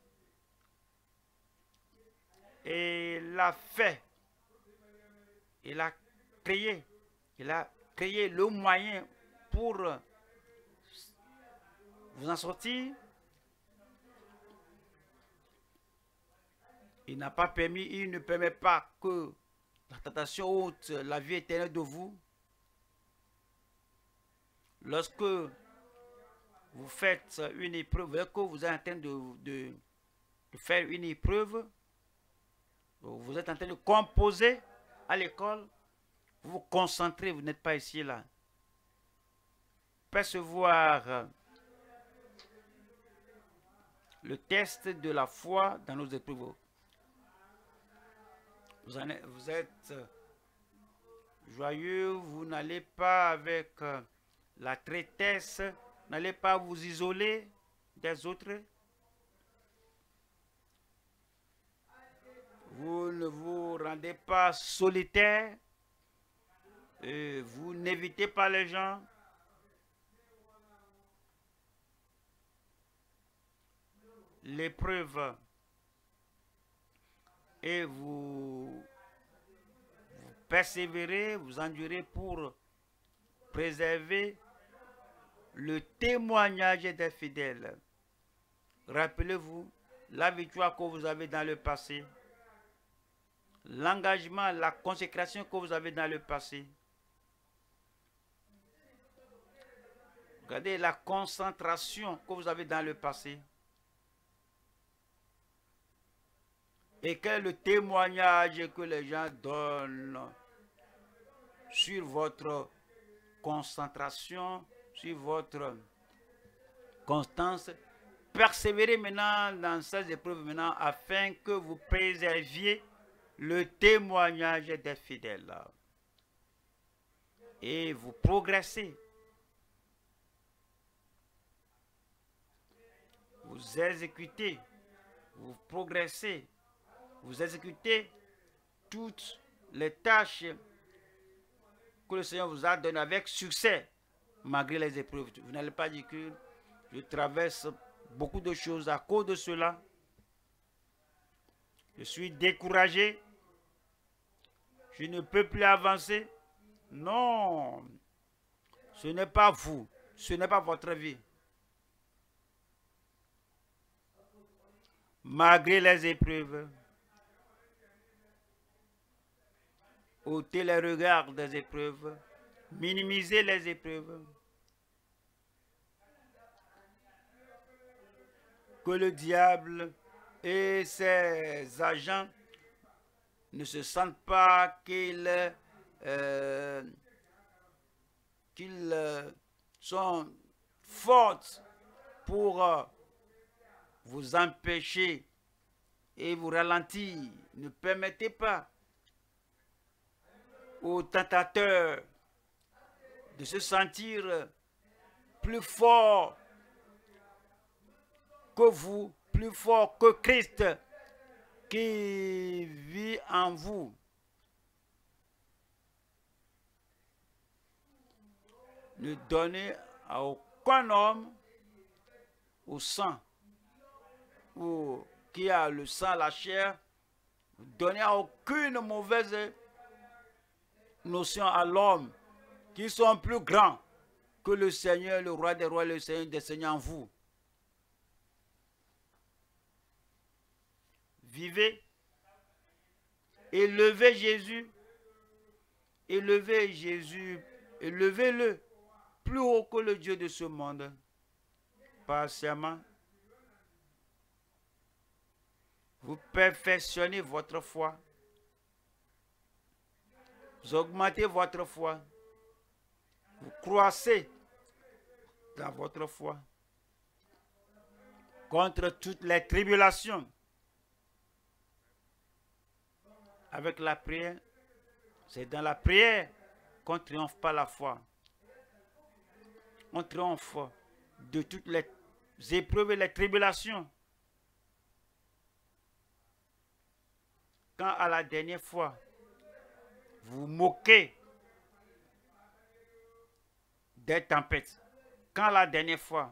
Et l'a fait. Il a créé le moyen pour vous en sortir. Il n'a pas permis, il ne permet pas que la tentation ôte la vie éternelle de vous. Lorsque vous faites une épreuve, que vous êtes en train de faire une épreuve, vous êtes en train de composer à l'école, vous vous concentrez, vous n'êtes pas ici là. Percevoir le test de la foi dans nos épreuves. Vous êtes joyeux, vous n'allez pas avec la tristesse, n'allez pas vous isoler des autres. Vous ne vous rendez pas solitaire. Vous n'évitez pas les gens. L'épreuve. Et vous persévérez, vous endurez pour préserver le témoignage des fidèles. Rappelez-vous la victoire que vous avez dans le passé, l'engagement, la consécration que vous avez dans le passé. Regardez la concentration que vous avez dans le passé. Et quel est le témoignage que les gens donnent sur votre concentration, sur votre constance. Persévérez maintenant dans ces épreuves maintenant afin que vous préserviez le témoignage des fidèles. Et vous progressez. Vous exécutez, vous progressez, vous exécutez toutes les tâches que le Seigneur vous a données avec succès, malgré les épreuves. Vous n'allez pas dire que je traverse beaucoup de choses à cause de cela. Je suis découragé. Je ne peux plus avancer. Non, ce n'est pas vous, ce n'est pas votre vie. Malgré les épreuves, ôtez les regards des épreuves, minimisez les épreuves. Que le diable et ses agents ne se sentent pas qu'ils sont forts pour vous empêcher et vous ralentir. Ne permettez pas aux tentateurs de se sentir plus forts que vous, plus fort que Christ qui vit en vous. Ne donnez à aucun homme au sang ou qui a le sang, la chair, ne donnez à aucune mauvaise notion à l'homme qui sont plus grands que le Seigneur, le roi des rois, le Seigneur des seigneurs en vous. Vivez, élevez Jésus, élevez-le plus haut que le Dieu de ce monde, patiemment. Vous perfectionnez votre foi, vous augmentez votre foi, vous croissez dans votre foi contre toutes les tribulations. Avec la prière, c'est dans la prière qu'on triomphe par la foi. On triomphe de toutes les épreuves et les tribulations. Quand à la dernière fois, vous vous moquez des tempêtes. Quand la dernière fois,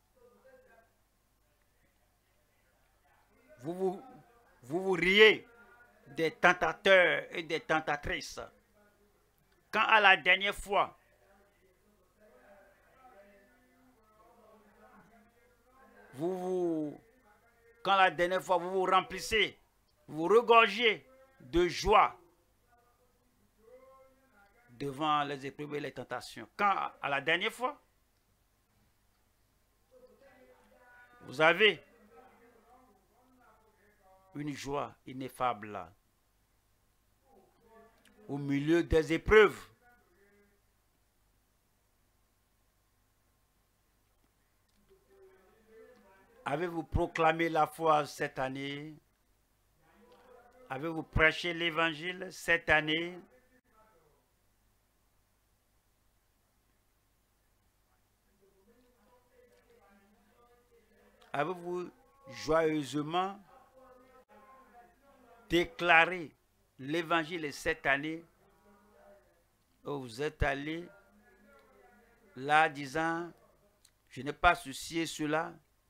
vous vous riez des tentateurs et des tentatrices. Quand à la dernière fois, quand la dernière fois vous vous remplissez, vous regorgez de joie devant les épreuves et les tentations. Quand à la dernière fois, vous avez une joie ineffable au milieu des épreuves. Avez-vous proclamé la foi cette année? Avez-vous prêché l'évangile cette année? Avez-vous joyeusement déclaré l'évangile cette année? Vous êtes allé là disant, je n'ai pas soucié cela.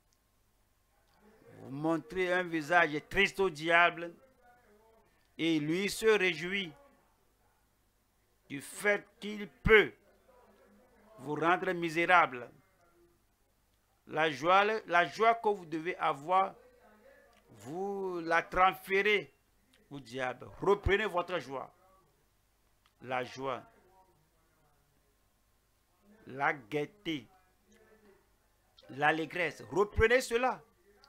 Vous montrez un visage triste au diable et lui se réjouit du fait qu'il peut vous rendre misérable. La joie que vous devez avoir, vous la transférez au diable. Reprenez votre joie. La joie, la gaieté, l'allégresse. Reprenez cela.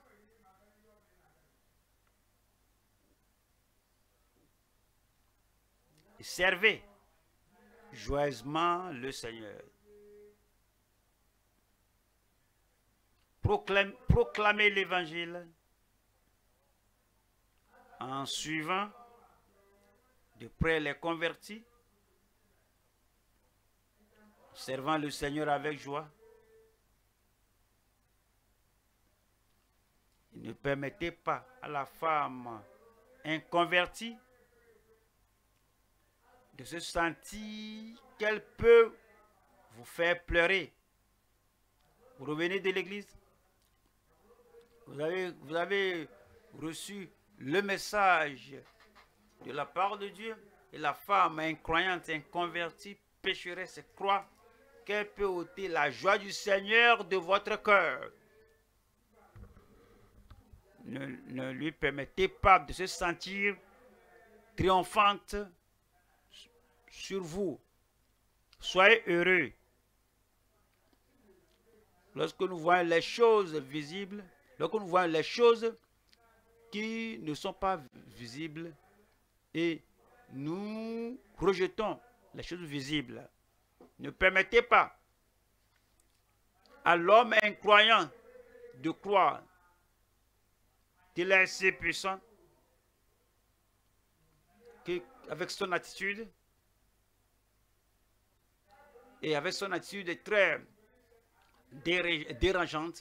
Et servez joyeusement le Seigneur. Proclamez l'évangile en suivant de près les convertis, servant le Seigneur avec joie. Ne permettez pas à la femme inconvertie de se sentir qu'elle peut vous faire pleurer. Vous revenez de l'église, vous avez reçu le message de la part de Dieu, et la femme incroyante, inconvertie, pécheresse, croit qu'elle peut ôter la joie du Seigneur de votre cœur. Ne lui permettez pas de se sentir triomphante sur vous. Soyez heureux. Lorsque nous voyons les choses visibles, lorsque nous voyons les choses qui ne sont pas visibles et nous rejetons les choses visibles. Ne permettez pas à l'homme incroyant de croire qu'il est assez puissant, qu'avec son attitude et avec son attitude très dérangeante,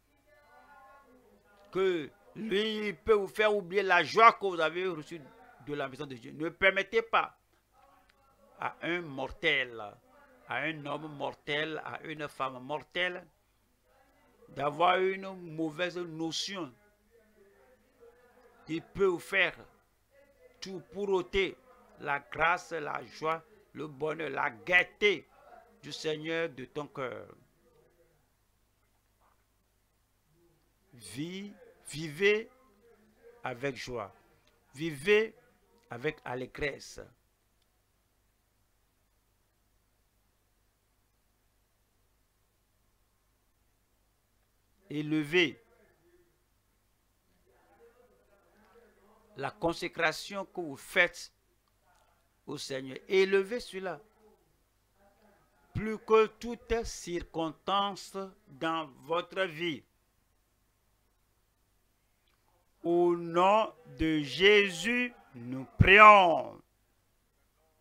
que lui peut vous faire oublier la joie que vous avez reçue de la maison de Dieu. Ne permettez pas à un mortel, à un homme mortel, à une femme mortelle, d'avoir une mauvaise notion qui peut vous faire tout pour ôter la grâce, la joie, le bonheur, la gaieté du Seigneur de ton cœur. Vivez avec joie. Vivez avec allégresse. Élevez la consécration que vous faites au Seigneur. Élevez cela plus que toute circonstance dans votre vie. Au nom de Jésus, nous prions.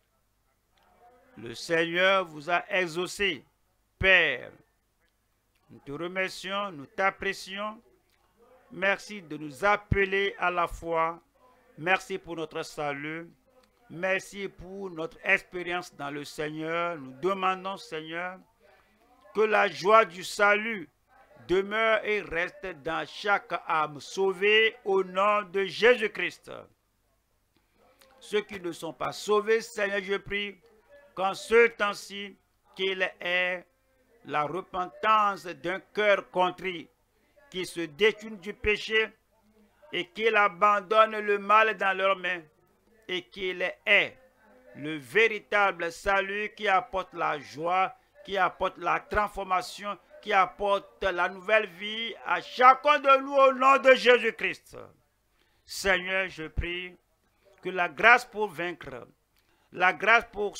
Le Seigneur vous a exaucé, Père. Nous te remercions, nous t'apprécions. Merci de nous appeler à la foi. Merci pour notre salut. Merci pour notre expérience dans le Seigneur. Nous demandons, Seigneur, que la joie du salut demeure et reste dans chaque âme sauvée au nom de Jésus-Christ. Ceux qui ne sont pas sauvés, Seigneur, je prie qu'en ce temps-ci, qu'il ait la repentance d'un cœur contrit, qui se détourne du péché et qu'il abandonne le mal dans leurs mains et qu'il ait le véritable salut qui apporte la joie, qui apporte la transformation, qui apporte la nouvelle vie à chacun de nous au nom de Jésus-Christ. Seigneur, je prie que la grâce pour vaincre, la grâce pour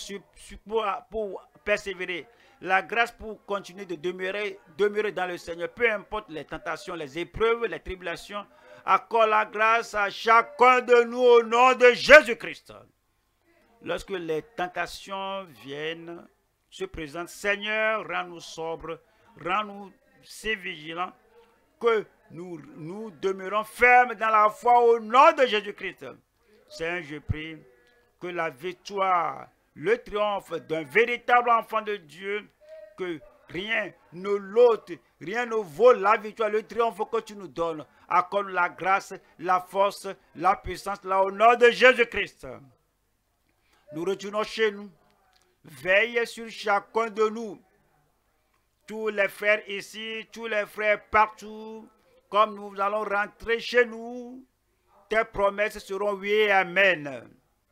persévérer, la grâce pour continuer de demeurer dans le Seigneur, peu importe les tentations, les épreuves, les tribulations, accorde la grâce à chacun de nous au nom de Jésus-Christ. Lorsque les tentations viennent, se présentent, Seigneur, rends-nous sobres, rends-nous si vigilants que nous demeurons fermes dans la foi au nom de Jésus-Christ. Seigneur, je prie que la victoire, le triomphe d'un véritable enfant de Dieu, que rien ne l'ôte, rien ne vole la victoire, le triomphe que tu nous donnes. Accorde la grâce, la force, la puissance, là au nom de Jésus-Christ. Nous retournons chez nous. Veille sur chacun de nous. Tous les frères ici, tous les frères partout, comme nous allons rentrer chez nous, tes promesses seront oui et amen.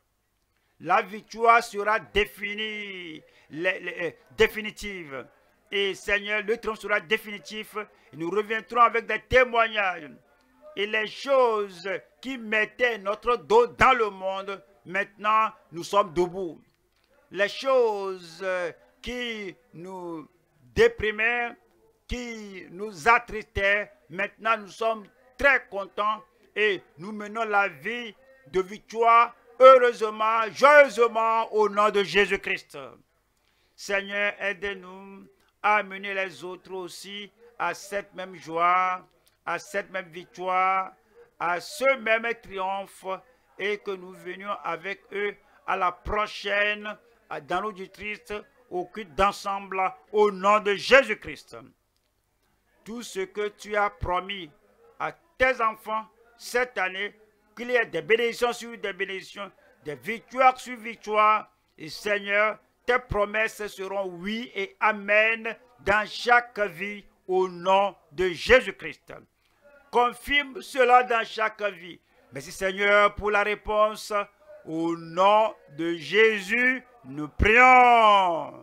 La victoire sera définie, définitive. Et Seigneur, le triomphe sera définitif. Et nous reviendrons avec des témoignages. Et les choses qui mettaient notre dos dans le monde, maintenant nous sommes debout. Les choses qui nous déprimaient, qui nous attristaient, maintenant nous sommes très contents et nous menons la vie de victoire, heureusement, joyeusement, au nom de Jésus-Christ. Seigneur, aide-nous à amener les autres aussi à cette même joie, à cette même victoire, à ce même triomphe, et que nous venions avec eux à la prochaine, dans l'auditrice, au culte d'ensemble, au nom de Jésus-Christ. Tout ce que tu as promis à tes enfants cette année, qu'il y ait des bénédictions sur des bénédictions, des victoires sur victoires, et Seigneur, tes promesses seront oui et amen dans chaque vie au nom de Jésus-Christ. Confirme cela dans chaque vie. Merci Seigneur pour la réponse. Au nom de Jésus, nous prions.